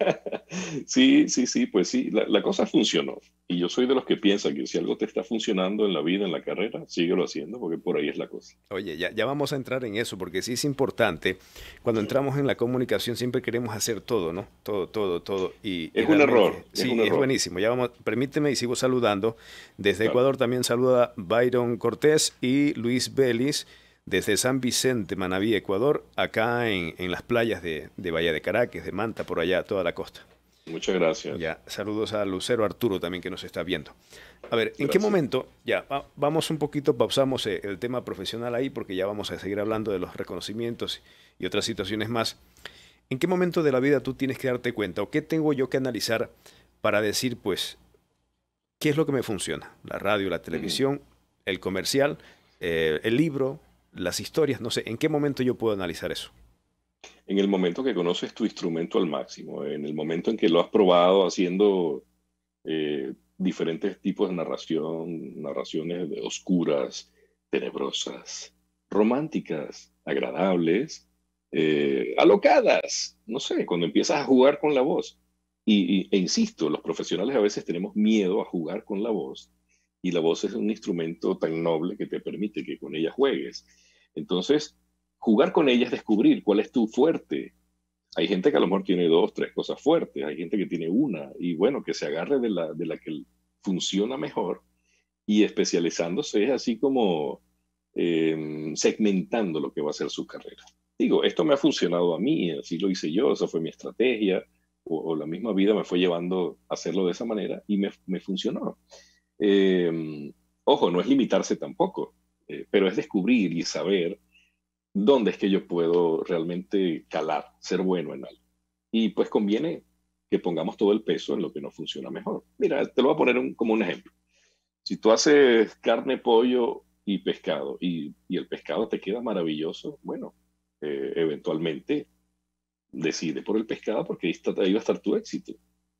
Sí, sí, sí, pues sí, la, la cosa funcionó. Y yo soy de los que piensan que si algo te está funcionando en la vida, en la carrera, síguelo haciendo, porque por ahí es la cosa. Oye, ya, ya vamos a entrar en eso, porque sí es importante. Cuando Sí. entramos en la comunicación siempre queremos hacer todo, ¿no? Todo, todo, todo. Y, y Es un error, realmente, es sí, un es error. buenísimo. Ya vamos, permíteme y sigo saludando. Desde Claro. Ecuador también saluda Byron Cortés y Luis Vélez, desde San Vicente, Manabí, Ecuador, acá en, en las playas de, de Bahía de Caracas, de Manta, por allá, toda la costa. Muchas gracias. Ya, saludos a Lucero Arturo también que nos está viendo. A ver, ¿en qué Gracias. momento? Ya, va- vamos un poquito, pausamos eh, el tema profesional ahí porque ya vamos a seguir hablando de los reconocimientos y otras situaciones más. ¿En qué momento de la vida tú tienes que darte cuenta o qué tengo yo que analizar para decir, pues, qué es lo que me funciona? La radio, la Ujú. televisión, el comercial, eh, el libro, las historias, no sé, ¿en qué momento yo puedo analizar eso? En el momento que conoces tu instrumento al máximo, en el momento en que lo has probado haciendo eh, diferentes tipos de narración, narraciones de oscuras, tenebrosas, románticas, agradables, eh, alocadas, no sé, cuando empiezas a jugar con la voz. Y, y- e insisto, los profesionales a veces tenemos miedo a jugar con la voz y la voz es un instrumento tan noble que te permite que con ella juegues. Entonces, jugar con ella es descubrir cuál es tu fuerte, hay gente que a lo mejor tiene dos, tres cosas fuertes, hay gente que tiene una, y bueno, que se agarre de la, de la que funciona mejor y especializándose así como eh, segmentando lo que va a ser su carrera. Digo, esto me ha funcionado a mí, así lo hice yo, esa fue mi estrategia, o, o la misma vida me fue llevando a hacerlo de esa manera y me, me funcionó. Eh, Ojo, no es limitarse tampoco, eh, pero es descubrir y saber dónde es que yo puedo realmente calar, ser bueno en algo. Y pues conviene que pongamos todo el peso en lo que nos funciona mejor. Mira, te lo voy a poner un- como un ejemplo. Si tú haces carne, pollo y pescado y, y el pescado te queda maravilloso, bueno, eh, eventualmente decide por el pescado porque ahí, está- ahí va a estar tu éxito.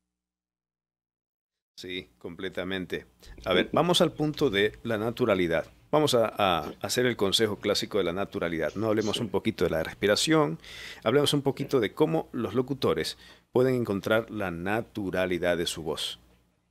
Sí, completamente. A ver, vamos al punto de la naturalidad. Vamos a, a hacer el consejo clásico de la naturalidad. No hablemos Sí, un poquito de la respiración, hablemos un sí. poquito de cómo los locutores pueden encontrar la naturalidad de su voz.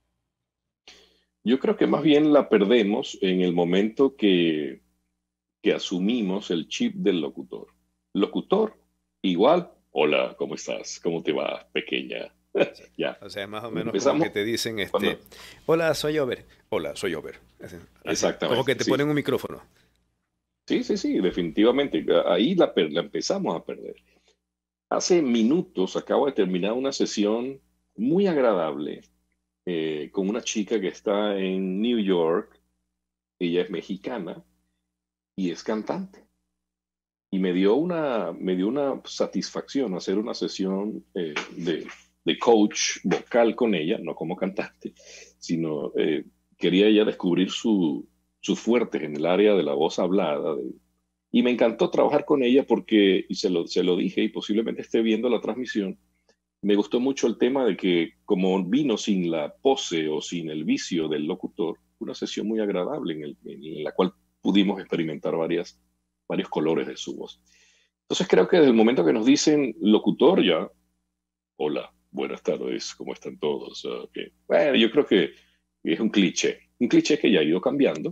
Yo creo que más bien la perdemos en el momento que, que asumimos el chip del locutor. Locutor, igual, hola, ¿cómo estás? ¿Cómo te va, pequeña? O sea, Ya, o sea, más o menos como que empezamos te dicen, este, cuando... hola, soy Over. Hola, soy Over. Así, así, como que Exactamente, te sí. ponen un micrófono. Sí, sí, sí, definitivamente. Ahí la, per- la empezamos a perder. Hace minutos acabo de terminar una sesión muy agradable eh, con una chica que está en New York. Ella es mexicana y es cantante. Y me dio una, me dio una satisfacción hacer una sesión eh, de, de coach vocal con ella, no como cantante, sino eh, quería ella descubrir su, sus fuertes en el área de la voz hablada. de- y me encantó trabajar con ella porque, y se lo, se lo dije, y posiblemente esté viendo la transmisión, me gustó mucho el tema de que como vino sin la pose o sin el vicio del locutor, una sesión muy agradable en, el- en la cual pudimos experimentar varias, varios colores de su voz. Entonces creo que desde el momento que nos dicen locutor ya, hola, buenas tardes, ¿cómo están todos? Ah, ok. Bueno, yo creo que es un cliché, un cliché que ya ha ido cambiando,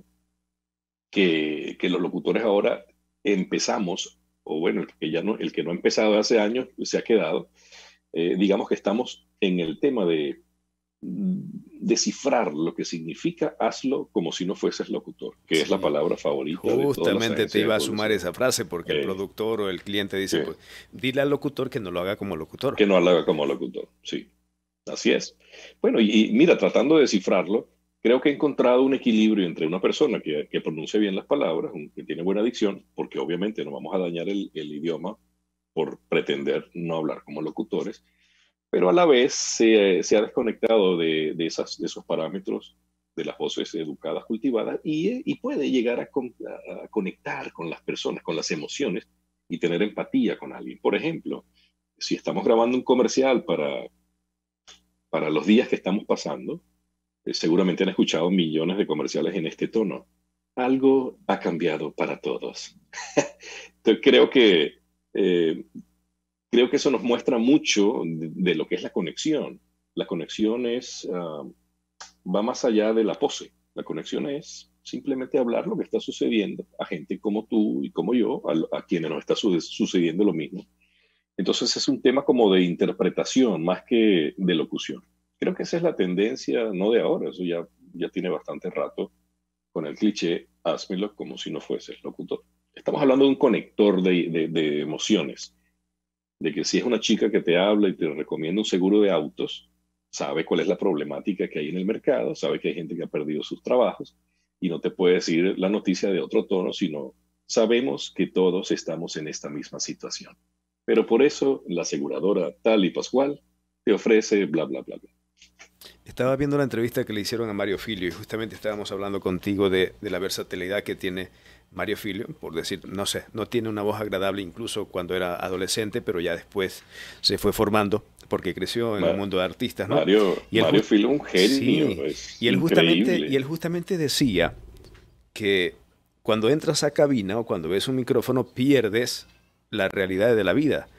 que, que los locutores ahora empezamos, o bueno, el que ya no, el que no ha empezado hace años se ha quedado. Eh, digamos que estamos en el tema de mm, descifrar lo que significa hazlo como si no fueses locutor, que es la Sí, palabra favorita de todas las justamente te agencias de iba a sumar publicidad. esa frase porque el Eh, productor o el cliente dice, que, pues, dile al locutor que no lo haga como locutor. que no halaga como locutor, sí, así es. Bueno, y, y mira, tratando de descifrarlo, creo que he encontrado un equilibrio entre una persona que, que pronuncia bien las palabras, un- que tiene buena dicción, porque obviamente no vamos a dañar el, el idioma por pretender no hablar como locutores, pero a la vez se, se ha desconectado de, de, esas, de esos parámetros de las voces educadas, cultivadas, y, y puede llegar a, con, a, a conectar con las personas, con las emociones y tener empatía con alguien. Por ejemplo, si estamos grabando un comercial para, para los días que estamos pasando, eh, seguramente han escuchado millones de comerciales en este tono. Algo ha cambiado para todos. Entonces, creo que eh, creo que eso nos muestra mucho de, de lo que es la conexión. La conexión es, uh, va más allá de la pose. La conexión es simplemente hablar lo que está sucediendo a gente como tú y como yo, a, a quienes nos está su sucediendo lo mismo. Entonces es un tema como de interpretación más que de locución. Creo que esa es la tendencia, no de ahora, eso ya, ya tiene bastante rato con el cliché, házmelo como si no fueses locutor. Estamos hablando de un conector de, de, de emociones, de que si es una chica que te habla y te recomienda un seguro de autos, sabe cuál es la problemática que hay en el mercado, sabe que hay gente que ha perdido sus trabajos y no te puede decir la noticia de otro tono, sino sabemos que todos estamos en esta misma situación. Pero por eso la aseguradora tal y pascual te ofrece bla, bla, bla, bla. Estaba viendo la entrevista que le hicieron a Mario Filio y justamente estábamos hablando contigo de, de la versatilidad que tiene Mario Filio, por decir, no sé, no tiene una voz agradable incluso cuando era adolescente, pero ya después se fue formando porque creció en un Ma- mundo de artistas, ¿no? Mario, Y él, Mario ju- Filo es un genio, sí, es y él justamente, y increíble. él justamente decía que cuando entras a cabina o cuando ves un micrófono pierdes la realidad de la vida,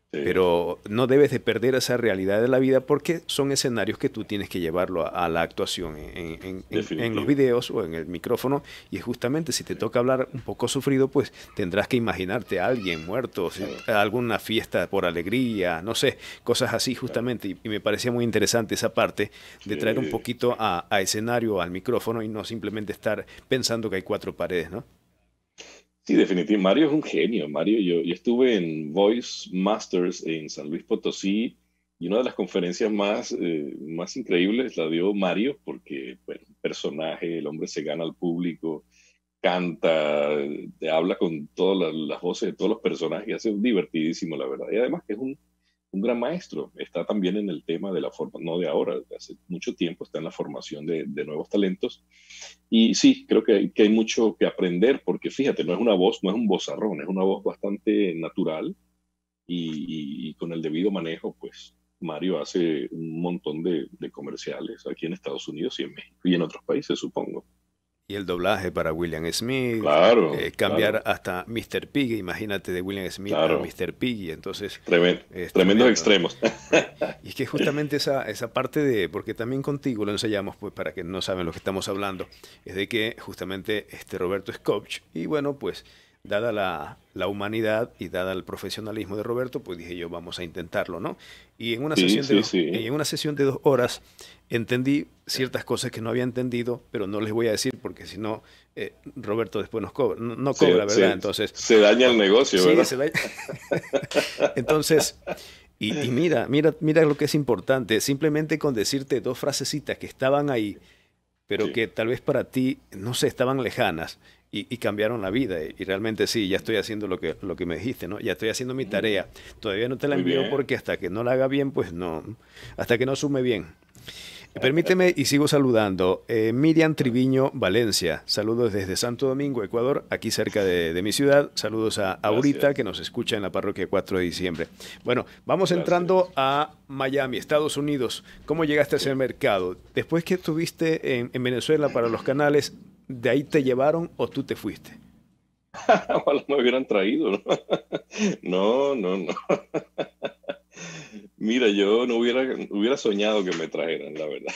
Sí, pero no debes de perder esa realidad de la vida porque son escenarios que tú tienes que llevarlo a, a la actuación en, en- en- en los definitivo. videos o en el micrófono y justamente si te Sí, toca hablar un poco sufrido, pues tendrás que imaginarte a alguien muerto, si- claro, alguna fiesta por alegría, no sé, cosas así claro. justamente y, y me parecía muy interesante esa parte de traer un Sí, poquito a, a escenario, al micrófono y no simplemente estar pensando que hay cuatro paredes, ¿no? sí, definitivamente. Mario es un genio. Mario, yo, yo estuve en Voice Masters en San Luis Potosí y una de las conferencias más, eh, más increíbles la dio Mario porque, bueno, un personaje, el hombre se gana al público, canta, te habla con todas las, las voces de todos los personajes, hace un divertidísimo, la verdad. Y además que es un, un gran maestro. Está también en el tema de la forma, no de ahora, de hace mucho tiempo, está en la formación de, de nuevos talentos. Y sí, creo que hay, que hay mucho que aprender, porque fíjate, no es una voz, no es un vozarrón, es una voz bastante natural y, y- y con el debido manejo, pues Mario hace un montón de, de comerciales aquí en Estados Unidos y en México y en otros países, supongo. Y el doblaje para William Smith, Claro, eh, cambiar claro, hasta míster Piggy, imagínate de William Smith a claro. míster Piggy, entonces Tremen- es tremendos tremendo, ¿no? extremos. Right. Y es que justamente esa, esa parte de, porque también contigo lo ensayamos, pues para que no saben lo que estamos hablando, es de que justamente este Roberto es coach y bueno, pues dada la, la humanidad y dada el profesionalismo de Roberto, pues dije yo, vamos a intentarlo, ¿no? Y en una Sí, sesión de sí, dos, sí. en una sesión de dos horas entendí ciertas cosas que no había entendido, pero no les voy a decir porque si no, eh, Roberto después nos cobra, no, no cobra, Se, ¿verdad? se, Entonces, se daña el cuando, negocio, sí, ¿verdad? se da. Entonces, y, y mira, mira, mira lo que es importante, simplemente con decirte dos frasecitas que estaban ahí, pero Sí. que tal vez para ti, no sé, estaban lejanas y, y cambiaron la vida. Y, y realmente sí, ya estoy haciendo lo que, lo que me dijiste, ¿no? Ya estoy haciendo mi Mm, tarea. Todavía no te la muy envío bien. porque hasta que no la haga bien, pues no, hasta que no sume bien. Permíteme y sigo saludando. Eh, Miriam Triviño Valencia, saludos desde Santo Domingo, Ecuador, aquí cerca de, de mi ciudad. Saludos a Aurita, que Gracias, nos escucha en la parroquia cuatro de diciembre. Bueno, vamos entrando gracias. a Miami, Estados Unidos. ¿Cómo llegaste a ese Sí. mercado? Después que estuviste en, en Venezuela para los canales, ¿de ahí te llevaron o tú te fuiste? Ojalá me hubieran traído, ¿no? No, no, no. Mira, yo no hubiera, hubiera soñado que me trajeran, la verdad.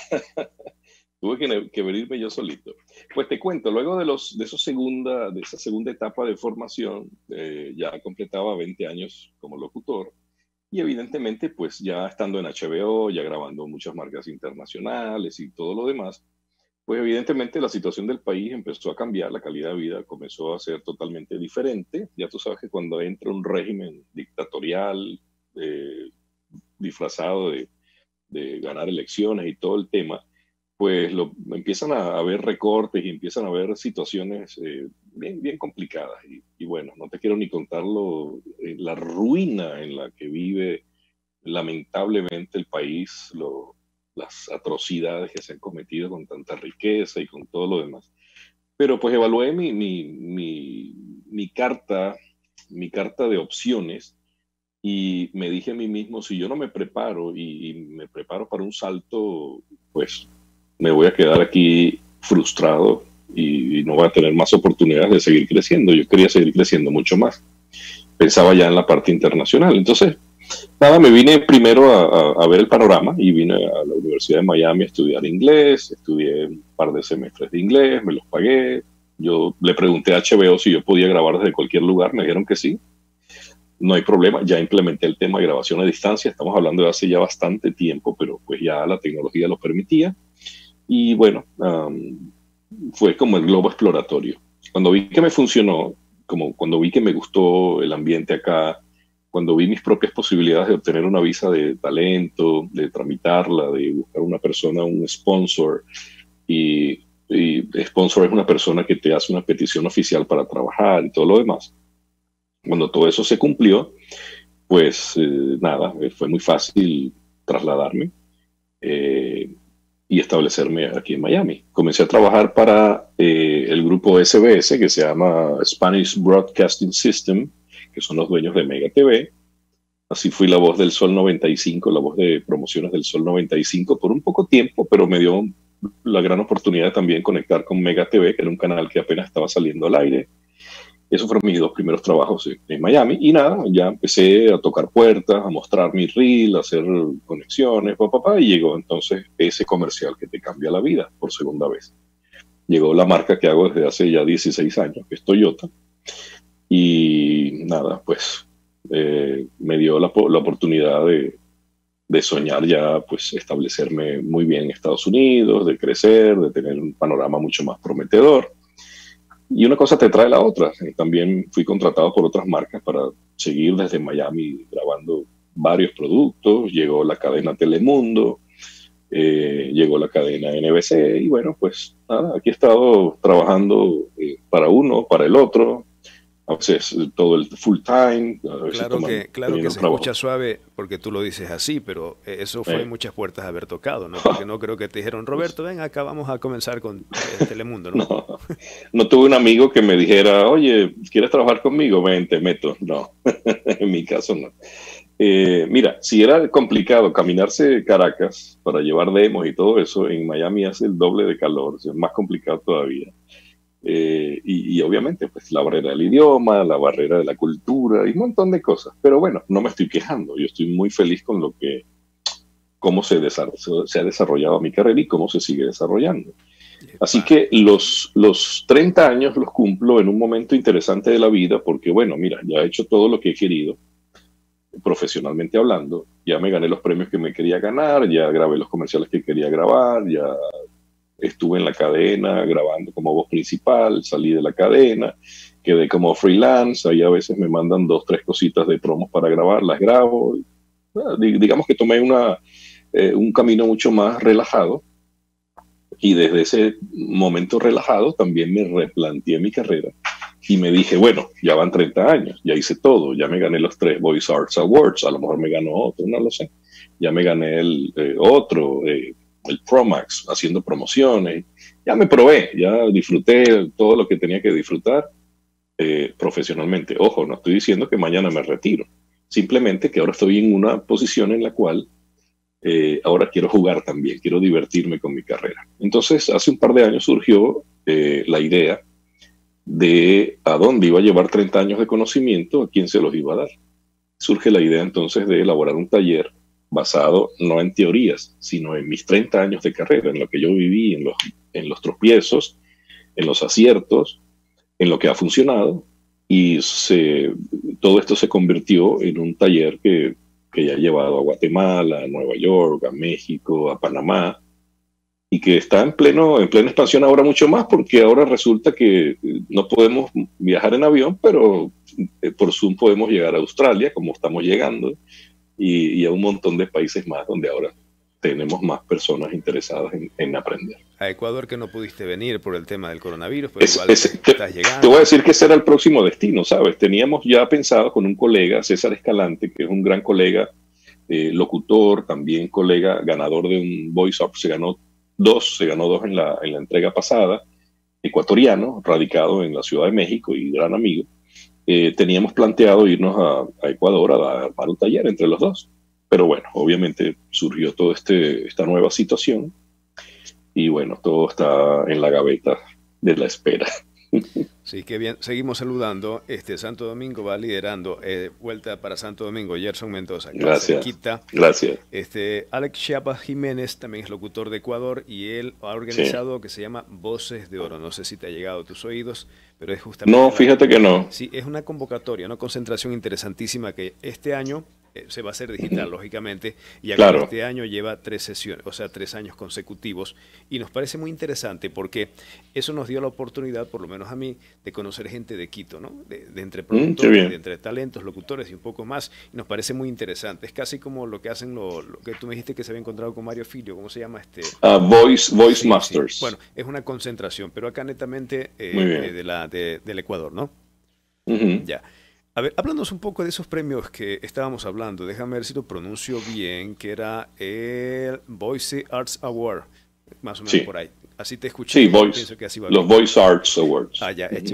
Tuve que, que venirme yo solito. Pues te cuento, luego de, los, de, esos segunda, de esa segunda etapa de formación, eh, ya completaba veinte años como locutor y evidentemente pues ya estando en H B O, ya grabando muchas marcas internacionales y todo lo demás, pues evidentemente la situación del país empezó a cambiar, la calidad de vida comenzó a ser totalmente diferente. Ya tú sabes que cuando entra un régimen dictatorial eh, disfrazado de, de ganar elecciones y todo el tema, pues lo, empiezan a haber recortes y empiezan a haber situaciones eh, bien, bien complicadas. Y, y, bueno, no te quiero ni contar lo, eh, la ruina en la que vive lamentablemente el país, lo, las atrocidades que se han cometido con tanta riqueza y con todo lo demás. Pero pues evalué mi, mi, mi, mi carta, mi carta de opciones y me dije a mí mismo, si yo no me preparo y, y me preparo para un salto, pues me voy a quedar aquí frustrado y, y no voy a tener más oportunidades de seguir creciendo. Yo quería seguir creciendo mucho más. Pensaba ya en la parte internacional. Entonces, nada, me vine primero a, a, a ver el panorama y vine a la Universidad de Miami a estudiar inglés. Estudié un par de semestres de inglés, me los pagué. Yo le pregunté a H B O si yo podía grabar desde cualquier lugar, me dijeron que sí. No hay problema, ya implementé el tema de grabación a distancia, estamos hablando de hace ya bastante tiempo, pero pues ya la tecnología lo permitía. Y bueno, um, fue como el globo exploratorio. Cuando vi que me funcionó, como cuando vi que me gustó el ambiente acá, cuando vi mis propias posibilidades de obtener una visa de talento, de tramitarla, de buscar una persona, un sponsor, y, y sponsor es una persona que te hace una petición oficial para trabajar y todo lo demás. Cuando todo eso se cumplió, pues eh, nada, eh, fue muy fácil trasladarme eh, y establecerme aquí en Miami. Comencé a trabajar para eh, el grupo S B S, que se llama Spanish Broadcasting System, que son los dueños de Mega T V. Así fui la voz del Sol noventa y cinco, la voz de promociones del Sol noventa y cinco por un poco tiempo, pero me dio la gran oportunidad de también conectar con Mega T V, que era un canal que apenas estaba saliendo al aire. Esos fueron mis dos primeros trabajos en, en Miami. Y nada, ya empecé a tocar puertas, a mostrar mi reel, a hacer conexiones, papá, papá, y llegó entonces ese comercial que te cambia la vida por segunda vez. Llegó la marca que hago desde hace ya dieciséis años, que es Toyota. Y nada, pues eh, me dio la, la oportunidad de, de soñar ya, pues establecerme muy bien en Estados Unidos, de crecer, de tener un panorama mucho más prometedor. Y una cosa te trae la otra. También fui contratado por otras marcas para seguir desde Miami grabando varios productos. Llegó la cadena Telemundo, eh, llegó la cadena N B C y bueno, pues nada, aquí he estado trabajando eh, para uno, para el otro. A veces todo el full time. A veces Claro que, claro que se trabajo. escucha suave porque tú lo dices así, pero eso fue Eh. muchas puertas haber tocado, ¿no? Porque no creo que te dijeron, Roberto, ven acá, vamos a comenzar con eh, Telemundo, ¿no? No, no tuve un amigo que me dijera, oye, ¿quieres trabajar conmigo? Ven, te meto. No, en mi caso no. Eh, mira, si era complicado caminarse Caracas para llevar demos y todo eso, en Miami hace el doble de calor, o sea, es más complicado todavía. Eh, y, y obviamente, pues la barrera del idioma, la barrera de la cultura y un montón de cosas. Pero bueno, no me estoy quejando. Yo estoy muy feliz con lo que, cómo se, se ha desarrollado mi carrera y cómo se sigue desarrollando. Así que los, los treinta años los cumplo en un momento interesante de la vida porque, bueno, mira, ya he hecho todo lo que he querido, profesionalmente hablando. Ya me gané los premios que me quería ganar, ya grabé los comerciales que quería grabar, ya estuve en la cadena grabando como voz principal, salí de la cadena, quedé como freelance, ahí a veces me mandan dos, tres cositas de promos para grabar, las grabo. Digamos que tomé una, eh, un camino mucho más relajado y desde ese momento relajado también me replanteé mi carrera y me dije, bueno, ya van treinta años, ya hice todo, ya me gané los tres Voice Arts Awards, a lo mejor me ganó otro, no lo sé, ya me gané el eh, otro, eh, el Promax, haciendo promociones, ya me probé, ya disfruté todo lo que tenía que disfrutar eh, profesionalmente. Ojo, no estoy diciendo que mañana me retiro, simplemente que ahora estoy en una posición en la cual eh, ahora quiero jugar también, quiero divertirme con mi carrera. Entonces, hace un par de años surgió eh, la idea de a dónde iba a llevar treinta años de conocimiento, a quién se los iba a dar. Surge la idea entonces de elaborar un taller basado no en teorías, sino en mis treinta años de carrera, en lo que yo viví, en los, en los tropiezos, en los aciertos, en lo que ha funcionado, y se, todo esto se convirtió en un taller que, que ya ha llevado a Guatemala, a Nueva York, a México, a Panamá, y que está en, pleno, en plena expansión ahora mucho más, porque ahora resulta que no podemos viajar en avión, pero por Zoom podemos llegar a Australia, como estamos llegando, Y, y a un montón de países más donde ahora tenemos más personas interesadas en, en aprender. A Ecuador, que no pudiste venir por el tema del coronavirus, pero es, igual es, estás te, llegando. Te voy a decir que ese era el próximo destino, ¿sabes? Teníamos ya pensado con un colega, César Escalante, que es un gran colega, eh, locutor, también colega, ganador de un Voice Up, se ganó dos, se ganó dos en la, en la entrega pasada, ecuatoriano, radicado en la Ciudad de México y gran amigo. Eh, teníamos planteado irnos a, a Ecuador a armar un taller entre los dos. Pero bueno, obviamente surgió toda este, esta nueva situación y bueno, todo está en la gaveta de la espera. Sí, qué bien. Seguimos saludando. Este Santo Domingo va liderando. Eh, vuelta para Santo Domingo, Gerson Mendoza. Acá Gracias. Cerquita. Gracias. Este, Alex Chiapas Jiménez también es locutor de Ecuador y él ha organizado sí. que se llama Voces de Oro. No sé si te ha llegado a tus oídos, pero es justamente... No, fíjate que no. Sí, es una convocatoria, una concentración interesantísima que este año eh, se va a hacer digital, uh-huh. lógicamente, y acá claro. este año lleva tres sesiones, o sea, tres años consecutivos, y nos parece muy interesante porque eso nos dio la oportunidad, por lo menos a mí, de conocer gente de Quito, ¿no? De, de entre productores, mm, de entre talentos, locutores y un poco más, y nos parece muy interesante. Es casi como lo que hacen, lo, lo que tú me dijiste que se había encontrado con Mario Filio, ¿cómo se llama? este? Uh, Voice, Voice sí, Masters. Sí. Bueno, es una concentración, pero acá netamente eh, eh, de la, de, del Ecuador, ¿no? Uh-huh. Ya. A ver, háblanos un poco de esos premios que estábamos hablando. Déjame ver si lo pronuncio bien, que era el Voice Arts Award, más o menos sí. por ahí. Así te escuché. Sí, voice, pienso que así va los bien. Voice Arts Awards. Ah, ya, hecho.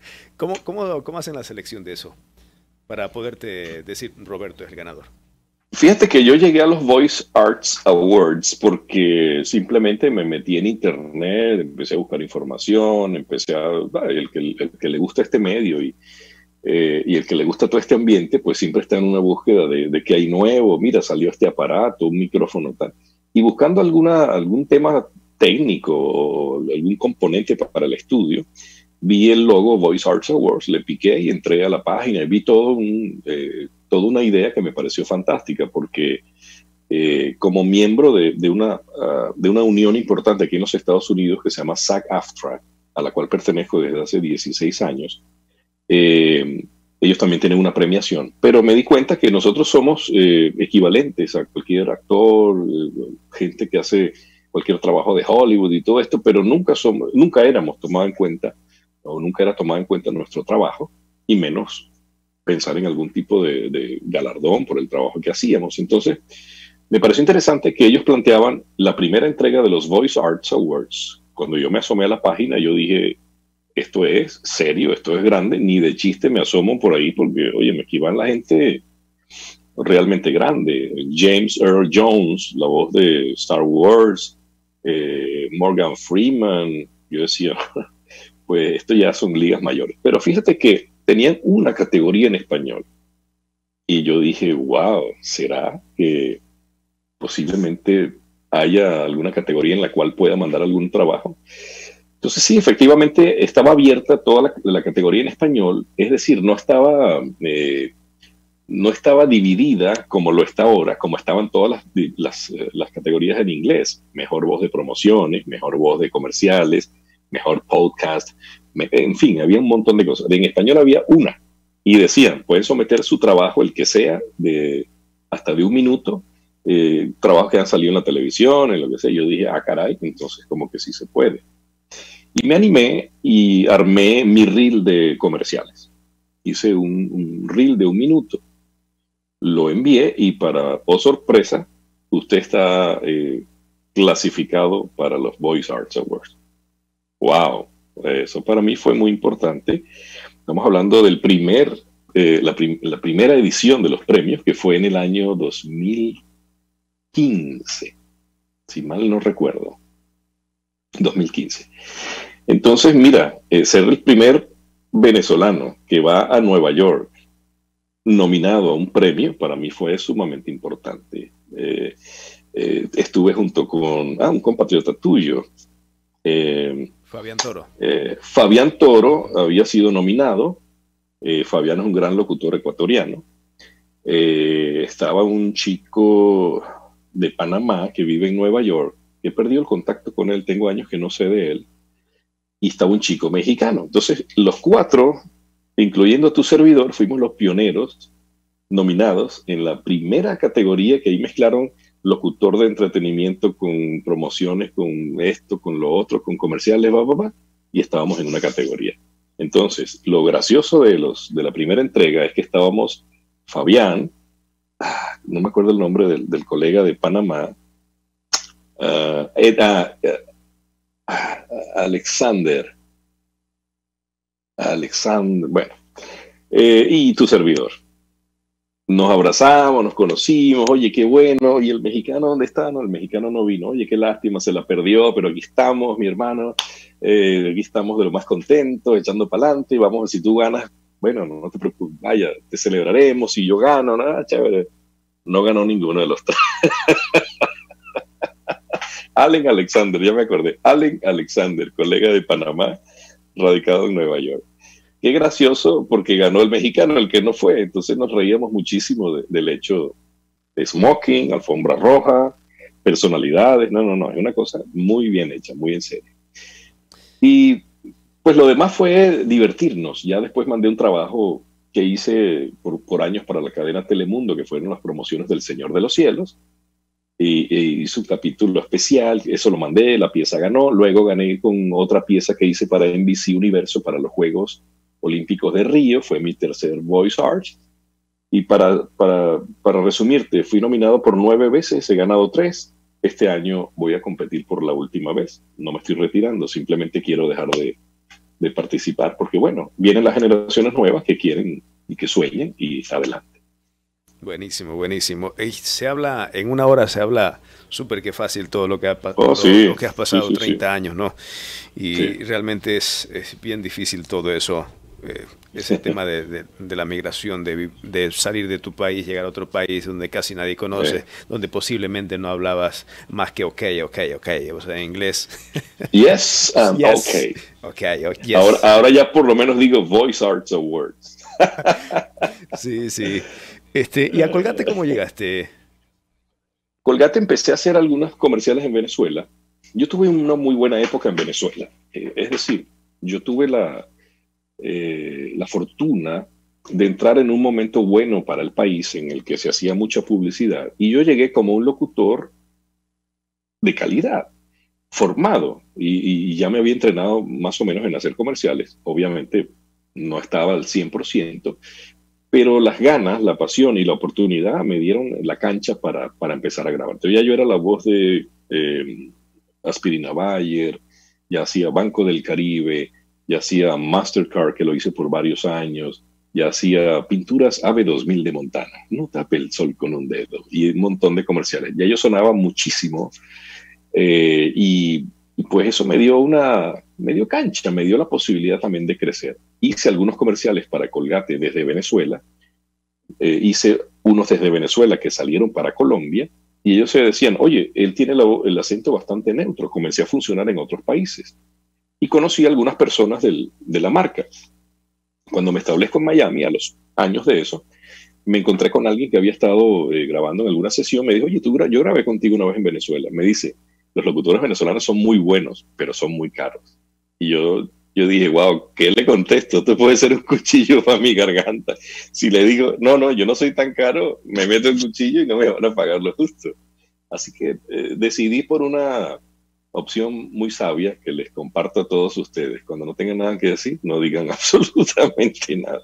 ¿Cómo, cómo, ¿Cómo hacen la selección de eso? Para poderte decir, Roberto es el ganador. Fíjate que yo llegué a los Voice Arts Awards porque simplemente me metí en internet, empecé a buscar información, empecé a... El que, el que le gusta este medio y, eh, y el que le gusta todo este ambiente, pues siempre está en una búsqueda de, de qué hay nuevo. Mira, salió este aparato, un micrófono tal. Y buscando alguna, algún tema técnico o algún componente para el estudio, vi el logo Voice Arts Awards, le piqué y entré a la página y vi todo un, eh, toda una idea que me pareció fantástica porque eh, como miembro de, de, una, uh, de una unión importante aquí en los Estados Unidos que se llama SAG-AFTRA, a la cual pertenezco desde hace dieciséis años, eh, ellos también tienen una premiación, pero me di cuenta que nosotros somos eh, equivalentes a cualquier actor, eh, gente que hace cualquier trabajo de Hollywood y todo esto, pero nunca, somos, nunca éramos tomados en cuenta o nunca era tomado en cuenta nuestro trabajo, y menos pensar en algún tipo de, de galardón por el trabajo que hacíamos. Entonces, me pareció interesante que ellos planteaban la primera entrega de los Voice Arts Awards. Cuando yo me asomé a la página, yo dije, esto es serio, esto es grande, ni de chiste me asomo por ahí, porque, oye, me esquivan la gente realmente grande. James Earl Jones, la voz de Star Wars, eh, Morgan Freeman, yo decía... pues esto ya son ligas mayores. Pero fíjate que tenían una categoría en español. Y yo dije, wow, ¿será que posiblemente haya alguna categoría en la cual pueda mandar algún trabajo? Entonces sí, efectivamente estaba abierta toda la, la categoría en español. Es decir, no estaba, eh, no estaba dividida como lo está ahora, como estaban todas las, las, las categorías en inglés. Mejor voz de promociones, mejor voz de comerciales, mejor podcast, en fin, había un montón de cosas. En español había una y decían, pueden someter su trabajo, el que sea, de hasta de un minuto, eh, trabajos que han salido en la televisión, en lo que sea. Yo dije, ah, caray, entonces como que sí se puede. Y me animé y armé mi reel de comerciales. Hice un, un reel de un minuto, lo envié y para, oh sorpresa, usted está eh, clasificado para los Voice Arts Awards. Wow, eso para mí fue muy importante. Estamos hablando del primer, eh, la, prim la primera edición de los premios, que fue en el año dos mil quince, si mal no recuerdo, dos mil quince. Entonces, mira, eh, ser el primer venezolano que va a Nueva York nominado a un premio, para mí fue sumamente importante. Eh, eh, estuve junto con ah, un compatriota tuyo, eh, Fabián Toro. Eh, Fabián Toro había sido nominado. Eh, Fabián es un gran locutor ecuatoriano. Eh, estaba un chico de Panamá que vive en Nueva York. He perdido el contacto con él, tengo años que no sé de él. Y estaba un chico mexicano. Entonces, los cuatro, incluyendo a tu servidor, fuimos los pioneros nominados en la primera categoría que ahí mezclaron locutor de entretenimiento con promociones, con esto, con lo otro, con comerciales, bla, bla, bla, y estábamos en una categoría. Entonces, lo gracioso de, los, de la primera entrega es que estábamos Fabián, ah, no me acuerdo el nombre del, del colega de Panamá, uh, era, uh, Alexander, Alexander, bueno, eh, y tu servidor. Nos abrazamos, nos conocimos, oye, qué bueno, y el mexicano, ¿dónde está? No, el mexicano no vino, oye, qué lástima, se la perdió, pero aquí estamos, mi hermano, eh, aquí estamos de lo más contentos, echando para adelante, y vamos, si tú ganas, bueno, no, no te preocupes, vaya, te celebraremos, si yo gano, nada, chévere. No ganó ninguno de los tres. Allen Alexander, ya me acordé, Allen Alexander, colega de Panamá, radicado en Nueva York. Qué gracioso, porque ganó el mexicano, el que no fue. Entonces nos reíamos muchísimo de, del hecho de smoking, alfombra roja, personalidades. No, no, no, es una cosa muy bien hecha, muy en serio. Y pues lo demás fue divertirnos. Ya después mandé un trabajo que hice por, por años para la cadena Telemundo, que fueron las promociones del Señor de los Cielos. Y, y hice un capítulo especial, eso lo mandé, la pieza ganó. Luego gané con otra pieza que hice para N B C Universo para los Juegos Olímpicos de Río, fue mi tercer Voice Arts. Y para, para, para resumirte, fui nominado por nueve veces, he ganado tres. Este año voy a competir por la última vez. No me estoy retirando, simplemente quiero dejar de, de participar, porque bueno, vienen las generaciones nuevas que quieren y que sueñen y adelante. Buenísimo, buenísimo. Y se habla, en una hora se habla súper que fácil todo lo que, ha, pa- Oh, todo sí, lo que has sí, pasado, sí, sí, treinta años, ¿no? sí. Y realmente es, es bien difícil todo eso, eh, ese tema de, de- de la migración, de, vi- de salir de tu país, llegar a otro país donde casi nadie Eh, conoce, donde posiblemente no hablabas más que ok, ok, ok, o sea, en inglés. yes, um, Yes, okay. ok, oh, Ahora, yes. ahora ya por lo menos digo voice arts awards. Sí, sí. Este, ¿y a Colgate cómo llegaste? Colgate empecé a hacer algunos comerciales en Venezuela. Yo tuve una muy buena época en Venezuela. Eh, es decir, yo tuve la, eh, la fortuna de entrar en un momento bueno para el país en el que se hacía mucha publicidad y yo llegué como un locutor de calidad, formado y, y ya me había entrenado más o menos en hacer comerciales. Obviamente no estaba al cien por ciento, pero las ganas, la pasión y la oportunidad me dieron la cancha para, para empezar a grabar. Entonces ya yo era la voz de eh, Aspirina Bayer, ya hacía Banco del Caribe, ya hacía Mastercard, que lo hice por varios años, ya hacía pinturas A V dos mil de Montana, no tape el sol con un dedo, y un montón de comerciales. Ya yo sonaba muchísimo eh, y, y pues eso me dio una, me dio cancha, me dio la posibilidad también de crecer. Hice algunos comerciales para Colgate desde Venezuela, eh, hice unos desde Venezuela que salieron para Colombia y ellos se decían, oye, él tiene la, el acento bastante neutro, comencé a funcionar en otros países y conocí a algunas personas del, de la marca. Cuando me establezco en Miami, a los años de eso, me encontré con alguien que había estado eh, grabando en alguna sesión, me dijo, oye, tú, yo grabé contigo una vez en Venezuela. Me dice, los locutores venezolanos son muy buenos, pero son muy caros. Y yo, yo dije, wow, ¿qué le contesto? Esto puede ser un cuchillo para mi garganta. Si le digo, no, no, yo no soy tan caro, me meto el cuchillo y no me van a pagar lo justo. Así que eh, decidí por una opción muy sabia que les comparto a todos ustedes. Cuando no tengan nada que decir, no digan absolutamente nada.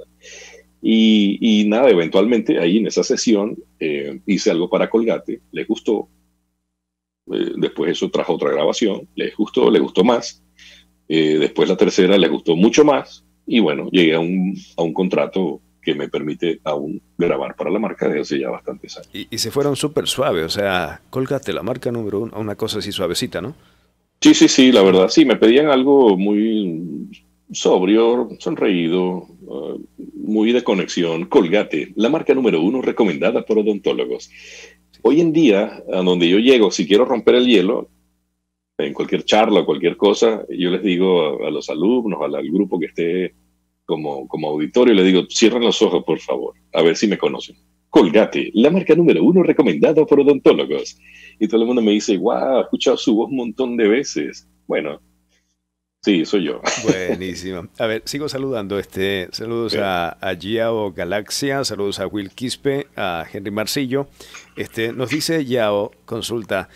Y, y nada, eventualmente ahí en esa sesión eh, hice algo para Colgate, les gustó, eh, después eso trajo otra grabación, les gustó, les gustó más, eh, después la tercera les gustó mucho más y bueno, llegué a un, a un contrato que me permite aún grabar para la marca desde hace ya bastantes años. Y, y se fueron súper suaves, o sea, Colgate, la marca número uno, una cosa así suavecita, ¿no? Sí, sí, sí, la verdad, sí, me pedían algo muy sobrio, sonreído, uh, muy de conexión. Colgate, la marca número uno recomendada por odontólogos. Hoy en día, a donde yo llego, si quiero romper el hielo, en cualquier charla o cualquier cosa, yo les digo a, a los alumnos, al, al grupo que esté como, como auditorio, les digo, cierren los ojos, por favor, a ver si me conocen. Colgate, la marca número uno recomendada por odontólogos. Y todo el mundo me dice, wow, he escuchado su voz un montón de veces. Bueno, sí, soy yo. Buenísimo. A ver, sigo saludando. Este, saludos Okay. a, a Yao Galaxia, saludos a Will Quispe, a Henry Marcillo. Este, nos dice Yao, consulta,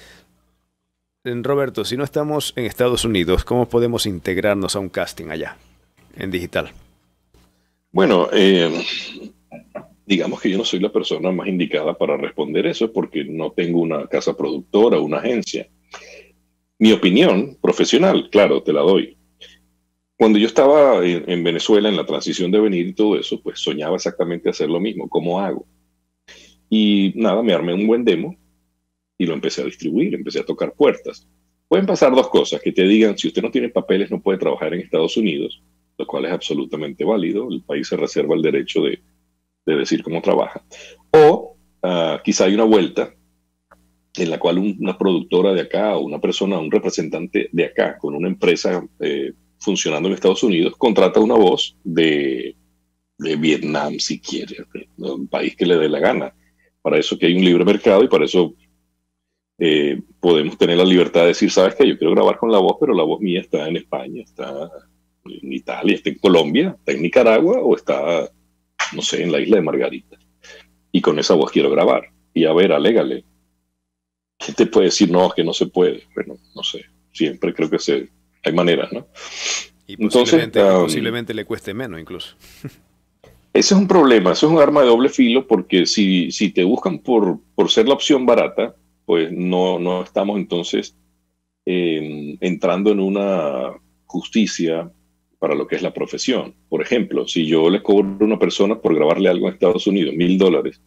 en Roberto, si no estamos en Estados Unidos, ¿cómo podemos integrarnos a un casting allá, en digital? Bueno, eh, digamos que yo no soy la persona más indicada para responder eso porque no tengo una casa productora o una agencia. Mi opinión profesional, claro, te la doy. Cuando yo estaba en, en Venezuela en la transición de venir y todo eso, pues soñaba exactamente hacer lo mismo. ¿Cómo hago? Y nada, me armé un buen demo y lo empecé a distribuir, empecé a tocar puertas. Pueden pasar dos cosas, que te digan, si usted no tiene papeles no puede trabajar en Estados Unidos, lo cual es absolutamente válido, el país se reserva el derecho de, de decir cómo trabaja. O uh, quizá hay una vuelta en la cual un, una productora de acá o una persona, un representante de acá con una empresa eh, funcionando en Estados Unidos, contrata una voz de, de Vietnam si quiere, ¿no? Un país que le dé la gana. Para eso que hay un libre mercado y para eso eh, podemos tener la libertad de decir, sabes que yo quiero grabar con la voz, pero la voz mía está en España, está en Italia, está en Colombia, está en Nicaragua o está, no sé, en la isla de Margarita. Y con esa voz quiero grabar. Y a ver, alégale. ¿Qué te puede decir? No, que no se puede. Bueno, no sé. Siempre creo que se, hay maneras, ¿no? Y Entonces, posiblemente, y um, posiblemente le cueste menos incluso. ese es un problema, eso es un arma de doble filo porque si, si te buscan por, por ser la opción barata, pues no, no estamos entonces eh, entrando en una justicia para lo que es la profesión. Por ejemplo, si yo le cobro a una persona por grabarle algo en Estados Unidos, mil dólares,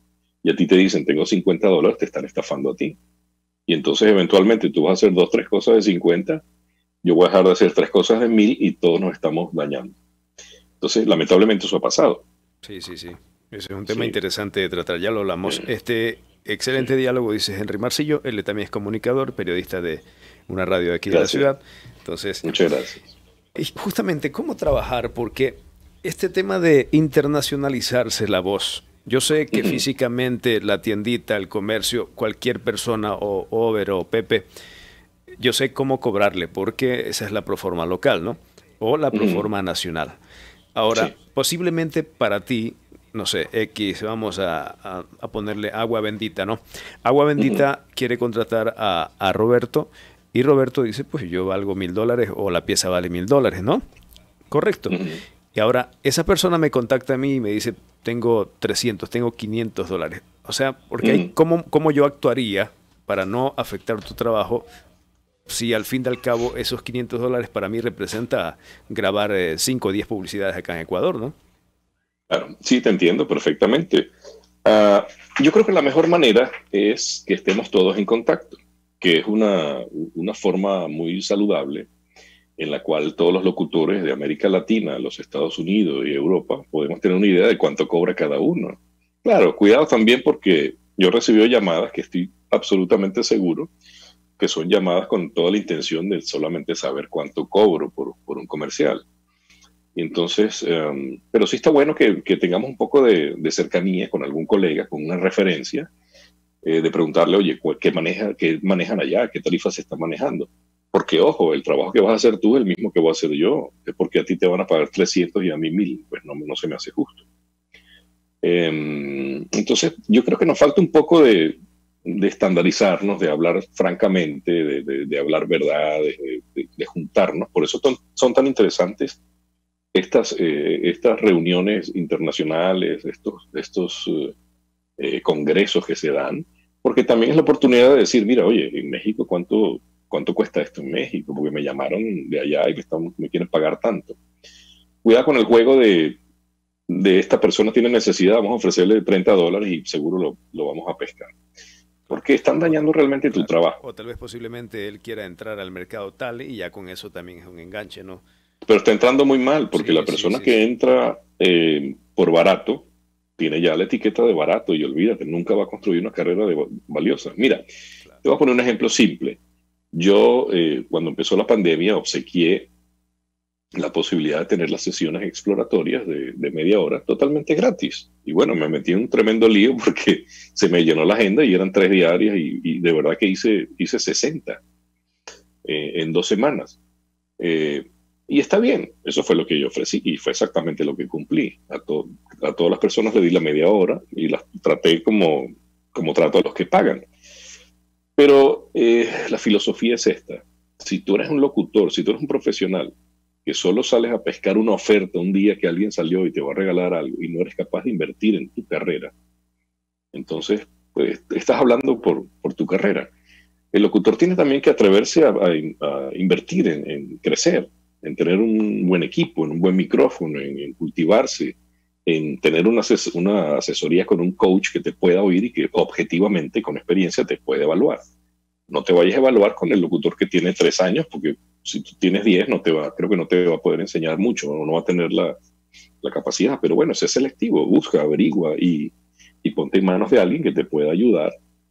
y a ti te dicen, tengo cincuenta dólares, te están estafando a ti. Y entonces eventualmente tú vas a hacer dos, tres cosas de cincuenta, yo voy a dejar de hacer tres cosas de mil y todos nos estamos dañando. Entonces, lamentablemente eso ha pasado. Sí, sí, sí. Ese es un tema Sí. interesante de tratar, ya lo hablamos. Este excelente diálogo, dice Henry Marcillo, él también es comunicador, periodista de una radio de aquí de la Gracias. ciudad. Entonces, Muchas gracias. y justamente, ¿cómo trabajar? Porque este tema de internacionalizarse la voz, yo sé que Ujú. físicamente la tiendita, el comercio, cualquier persona, o Over o Pepe, yo sé cómo cobrarle, porque esa es la proforma local, ¿no? O la Ujú. proforma nacional. Ahora, Sí. posiblemente para ti, no sé, X, vamos a, a- a ponerle agua bendita, ¿no? Agua Ujú. bendita quiere contratar a, a Roberto y Roberto dice, pues yo valgo mil dólares o la pieza vale mil dólares, ¿no? Correcto. Ujú. Y ahora esa persona me contacta a mí y me dice, tengo trescientos, tengo quinientos dólares. O sea, porque hay, Ujú. ¿cómo, cómo yo actuaría para no afectar tu trabajo si al fin y al cabo esos quinientos dólares para mí representa grabar eh, cinco o diez publicidades acá en Ecuador, ¿no? Claro, sí, te entiendo perfectamente. Ah, yo creo que la mejor manera es que estemos todos en contacto, que es una, una forma muy saludable en la cual todos los locutores de América Latina, los Estados Unidos y Europa podemos tener una idea de cuánto cobra cada uno. Claro, cuidado también porque yo recibí llamadas que estoy absolutamente seguro que son llamadas con toda la intención de solamente saber cuánto cobro por, por un comercial. Y entonces, um, pero sí está bueno que, que tengamos un poco de, de, cercanía con algún colega, con una referencia, eh, de preguntarle, oye, ¿qué, maneja, ¿qué manejan allá? ¿Qué tarifas se están manejando? Porque, ojo, el trabajo que vas a hacer tú es el mismo que voy a hacer yo, es porque a ti te van a pagar trescientos y a mí mil, pues no, no se me hace justo. Eh, entonces, yo creo que nos falta un poco de, de estandarizarnos, de hablar francamente, de, de, de hablar verdad, de, de, de, juntarnos. Por eso ton, son tan interesantes estas, eh, estas reuniones internacionales, estos, estos eh, congresos que se dan, porque también es la oportunidad de decir, mira, oye, en México, ¿cuánto, cuánto cuesta esto en México? Porque me llamaron de allá y me, están, me quieren pagar tanto. Cuidado con el juego de, de esta persona tiene necesidad, vamos a ofrecerle treinta dólares y seguro lo, lo vamos a pescar. Porque están O, dañando realmente tu claro, trabajo. o tal vez posiblemente él quiera entrar al mercado tal y ya con eso también es un enganche, ¿no? Pero está entrando muy mal, porque Sí, la sí, persona sí, que sí. entra eh, por barato tiene ya la etiqueta de barato y olvídate, nunca va a construir una carrera de, valiosa. Mira, Claro. te voy a poner un ejemplo simple. Yo, eh, cuando empezó la pandemia, obsequié la posibilidad de tener las sesiones exploratorias de, de media hora totalmente gratis. Y bueno, me metí en un tremendo lío porque se me llenó la agenda y eran tres diarias y, y de verdad que hice, hice sesenta eh, en dos semanas. Eh, y está bien, eso fue lo que yo ofrecí y fue exactamente lo que cumplí. A, to a todas las personas le di la media hora y las traté como, como trato a los que pagan. Pero eh, la filosofía es esta. Si tú eres un locutor, si tú eres un profesional que solo sales a pescar una oferta un día que alguien salió y te va a regalar algo y no eres capaz de invertir en tu carrera, entonces pues estás hablando por, por tu carrera. El locutor tiene también que atreverse a, a, a invertir en, en, crecer, en tener un buen equipo, en un buen micrófono, en, en cultivarse, en tener una, ases una asesoría con un coach que te pueda oír y que objetivamente, con experiencia, te puede evaluar. No te vayas a evaluar con el locutor que tiene tres años, porque si tú tienes diez, no te va, creo que no te va a poder enseñar mucho, o no va a tener la, la capacidad, pero bueno, sé selectivo, busca, averigua y, y ponte en manos de alguien que te pueda ayudar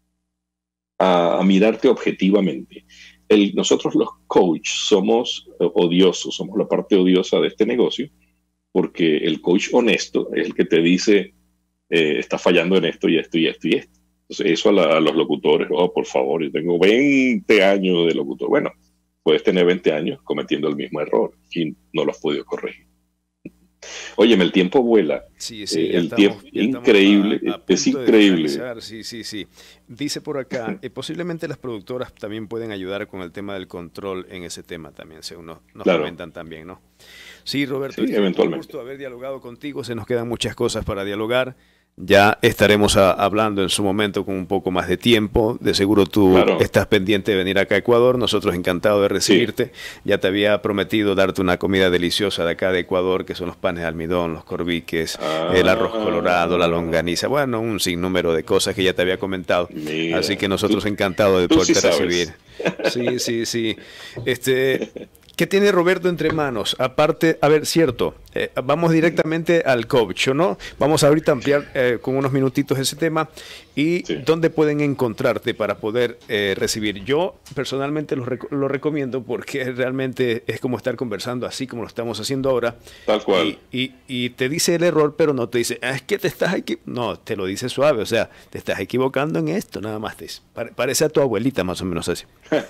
a, a mirarte objetivamente. El, nosotros los coaches somos odiosos, somos la parte odiosa de este negocio, porque el coach honesto es el que te dice, eh, está fallando en esto y esto y esto y esto. Entonces, eso a, la, a los locutores, oh, por favor, yo tengo veinte años de locutor. Bueno, puedes tener veinte años cometiendo el mismo error y no lo has podido corregir. Óyeme, el tiempo vuela. Sí, sí, Eh, ya el tiempo, estamos, ya estamos a, increíble, a es punto de increíble. finalizar. Sí, sí, sí. Dice por acá, eh, posiblemente las productoras también pueden ayudar con el tema del control en ese tema también, según nos, nos Claro, comentan también, ¿no? Sí, Roberto, sí, este, un eventualmente. gusto haber dialogado contigo. Se nos quedan muchas cosas para dialogar. Ya estaremos a, hablando en su momento con un poco más de tiempo. De seguro tú Claro. estás pendiente de venir acá a Ecuador. Nosotros encantados de Sí. recibirte. Ya te había prometido darte una comida deliciosa de acá de Ecuador, que son los panes de almidón, los corviques, el arroz colorado, la Ah, longaniza. Bueno, un sinnúmero de cosas que ya te había comentado. Así mira, que nosotros tú, encantados de tú sí poderte recibir. sabes. Sí, sí, sí. Este, ¿qué tiene Roberto entre manos? Aparte, a ver, cierto, eh, vamos directamente al coach, ¿o no? Vamos ahorita a ampliar eh, con unos minutitos ese tema y Sí, dónde pueden encontrarte para poder eh, recibir. Yo personalmente lo, rec lo recomiendo porque realmente es como estar conversando así como lo estamos haciendo ahora tal y, cual. y, y te dice el error, pero no te dice, "Ah, es que te estás equi-". No, te lo dice suave, o sea, te estás equivocando en esto, nada más te dice. Pare parece a tu abuelita más o menos así.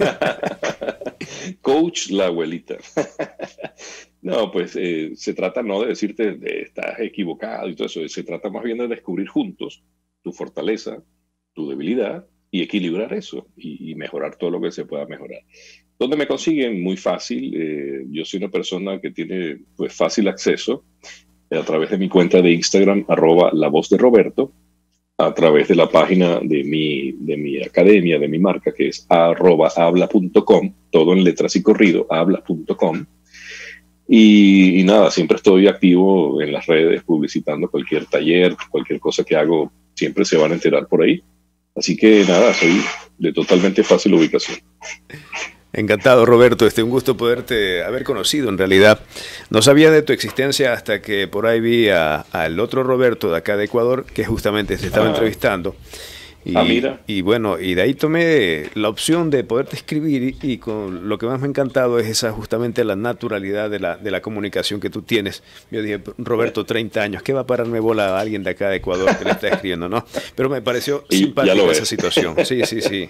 Coach la abuelita. No, pues eh, se trata no de decirte de, estás equivocado y todo eso, se trata más bien de descubrir juntos tu fortaleza, tu debilidad y equilibrar eso y, y mejorar todo lo que se pueda mejorar. ¿Dónde me consiguen? Muy fácil. Eh, yo soy una persona que tiene pues fácil acceso a través de mi cuenta de Instagram, arroba la voz de Roberto, a través de la página de mi, de mi academia, de mi marca, que es arroba habla punto com, todo en letras y corrido, habla punto com. Y, y nada, siempre estoy activo en las redes, publicitando cualquier taller, cualquier cosa que hago, siempre se van a enterar por ahí. Así que nada, soy de totalmente fácil ubicación. Encantado, Roberto. Este, un gusto poderte haber conocido en realidad. No sabía de tu existencia hasta que por ahí vi al otro Roberto de acá de Ecuador, que justamente se estaba Ah, entrevistando. ah, Y, mira, y bueno, y de ahí tomé la opción de poderte escribir y, y con lo que más me ha encantado es esa justamente la naturalidad de la, de la comunicación que tú tienes. Yo dije, Roberto, treinta años, ¿qué va a pararme bola a alguien de acá de Ecuador que le está escribiendo, no? Pero me pareció y ya lo simpática esa ves. situación. Sí, sí, sí.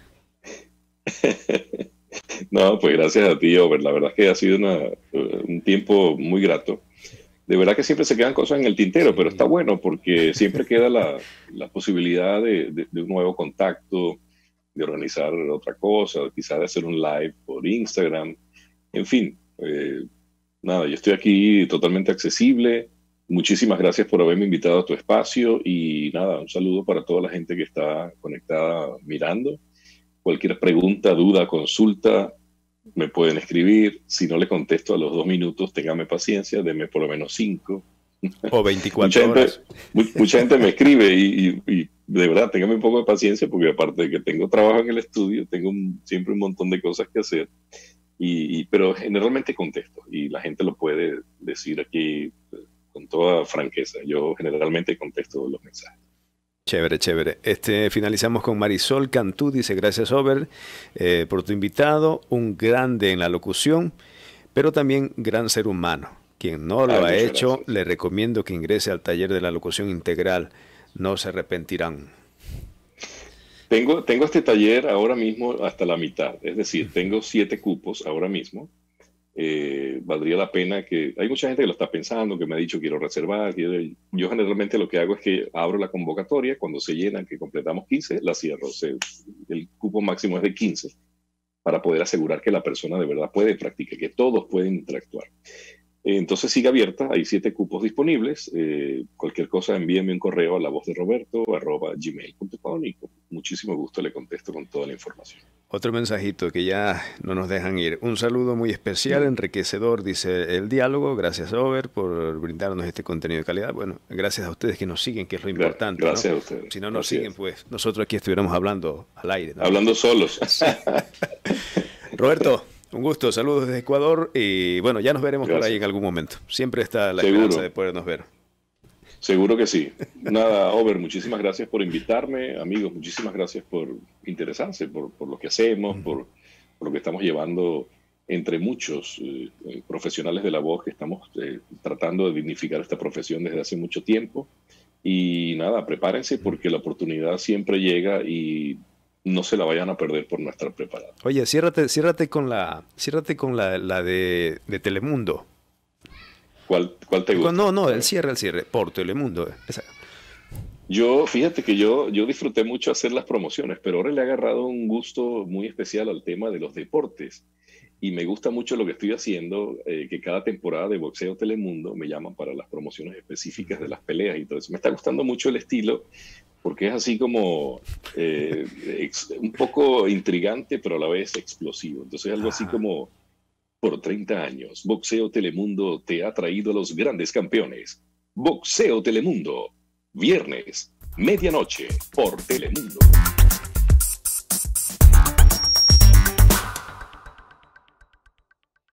No, pues gracias a ti, Over. La verdad es que ha sido una, uh, un tiempo muy grato. De verdad que siempre se quedan cosas en el tintero, pero está Sí. bueno porque siempre queda la, la posibilidad de, de, de un nuevo contacto, de organizar otra cosa, quizás de hacer un live por Instagram. En fin, eh, nada, yo estoy aquí totalmente accesible. Muchísimas gracias por haberme invitado a tu espacio y nada, un saludo para toda la gente que está conectada mirando. Cualquier pregunta, duda, consulta, me pueden escribir. Si no le contesto a los dos minutos, téngame paciencia, denme por lo menos cinco. O Mucha veinticuatro gente, horas. mu- mucha gente me escribe y, y- y de verdad, téngame un poco de paciencia porque aparte de que tengo trabajo en el estudio, tengo un- siempre un montón de cosas que hacer. Y, y- pero generalmente contesto y la gente lo puede decir aquí eh, con toda franqueza. Yo generalmente contesto los mensajes. Chévere, chévere. Este, finalizamos con Marisol Cantú, dice, gracias, Over, eh, por tu invitado, un grande en la locución, pero también gran ser humano. Quien no lo Ay, ha muchas hecho, gracias. le recomiendo que ingrese al taller de la locución integral. No se arrepentirán. Tengo, tengo este taller ahora mismo hasta la mitad, es decir, tengo siete cupos ahora mismo. Eh, valdría la pena que... Hay mucha gente que lo está pensando, que me ha dicho quiero reservar. Quiero... Yo generalmente lo que hago es que abro la convocatoria, cuando se llenan, que completamos quince, la cierro. O sea, el cupo máximo es de quince para poder asegurar que la persona de verdad puede practicar, que todos pueden interactuar. Entonces sigue abierta, hay siete cupos disponibles. Eh, cualquier cosa envíeme un correo a la voz de Roberto arroba gmail punto com y con muchísimo gusto le contesto con toda la información. Otro mensajito que ya no nos dejan ir. Un saludo muy especial, Mm. enriquecedor, dice el diálogo. Gracias, Over, por brindarnos este contenido de calidad. Bueno, gracias a ustedes que nos siguen, que es lo Gra importante, ¿no? gracias a ustedes. Si no nos Así siguen, es. pues nosotros aquí estuviéramos hablando al aire, nada más. Hablando solos. Sí. Roberto, un gusto, saludos desde Ecuador y bueno, ya nos veremos por ahí en Gracias. algún momento. Siempre está la esperanza de Seguro, podernos ver. seguro que sí. Nada, Over, muchísimas gracias por invitarme. Amigos, muchísimas gracias por interesarse por, por lo que hacemos, por, por lo que estamos llevando entre muchos eh, eh, profesionales de la voz que estamos eh, tratando de dignificar esta profesión desde hace mucho tiempo. Y nada, prepárense porque la oportunidad siempre llega y no se la vayan a perder por no estar preparados. Oye, ciérrate, ciérrate con la, ciérrate con la, la de, de Telemundo. ¿Cuál, cuál te Con- No, gusta? no, A el ver. cierre, el cierre, por Telemundo. Esa. Yo, fíjate que yo, yo disfruté mucho hacer las promociones, pero ahora le he agarrado un gusto muy especial al tema de los deportes. y me gusta mucho lo que estoy haciendo, eh, que cada temporada de Boxeo Telemundo me llaman para las promociones específicas de las peleas y todo eso. Me está gustando mucho el estilo porque es así como eh, ex, un poco intrigante, pero a la vez explosivo. Entonces algo así como, por treinta años, Boxeo Telemundo te ha traído a los grandes campeones. Boxeo Telemundo, viernes, medianoche, por Telemundo.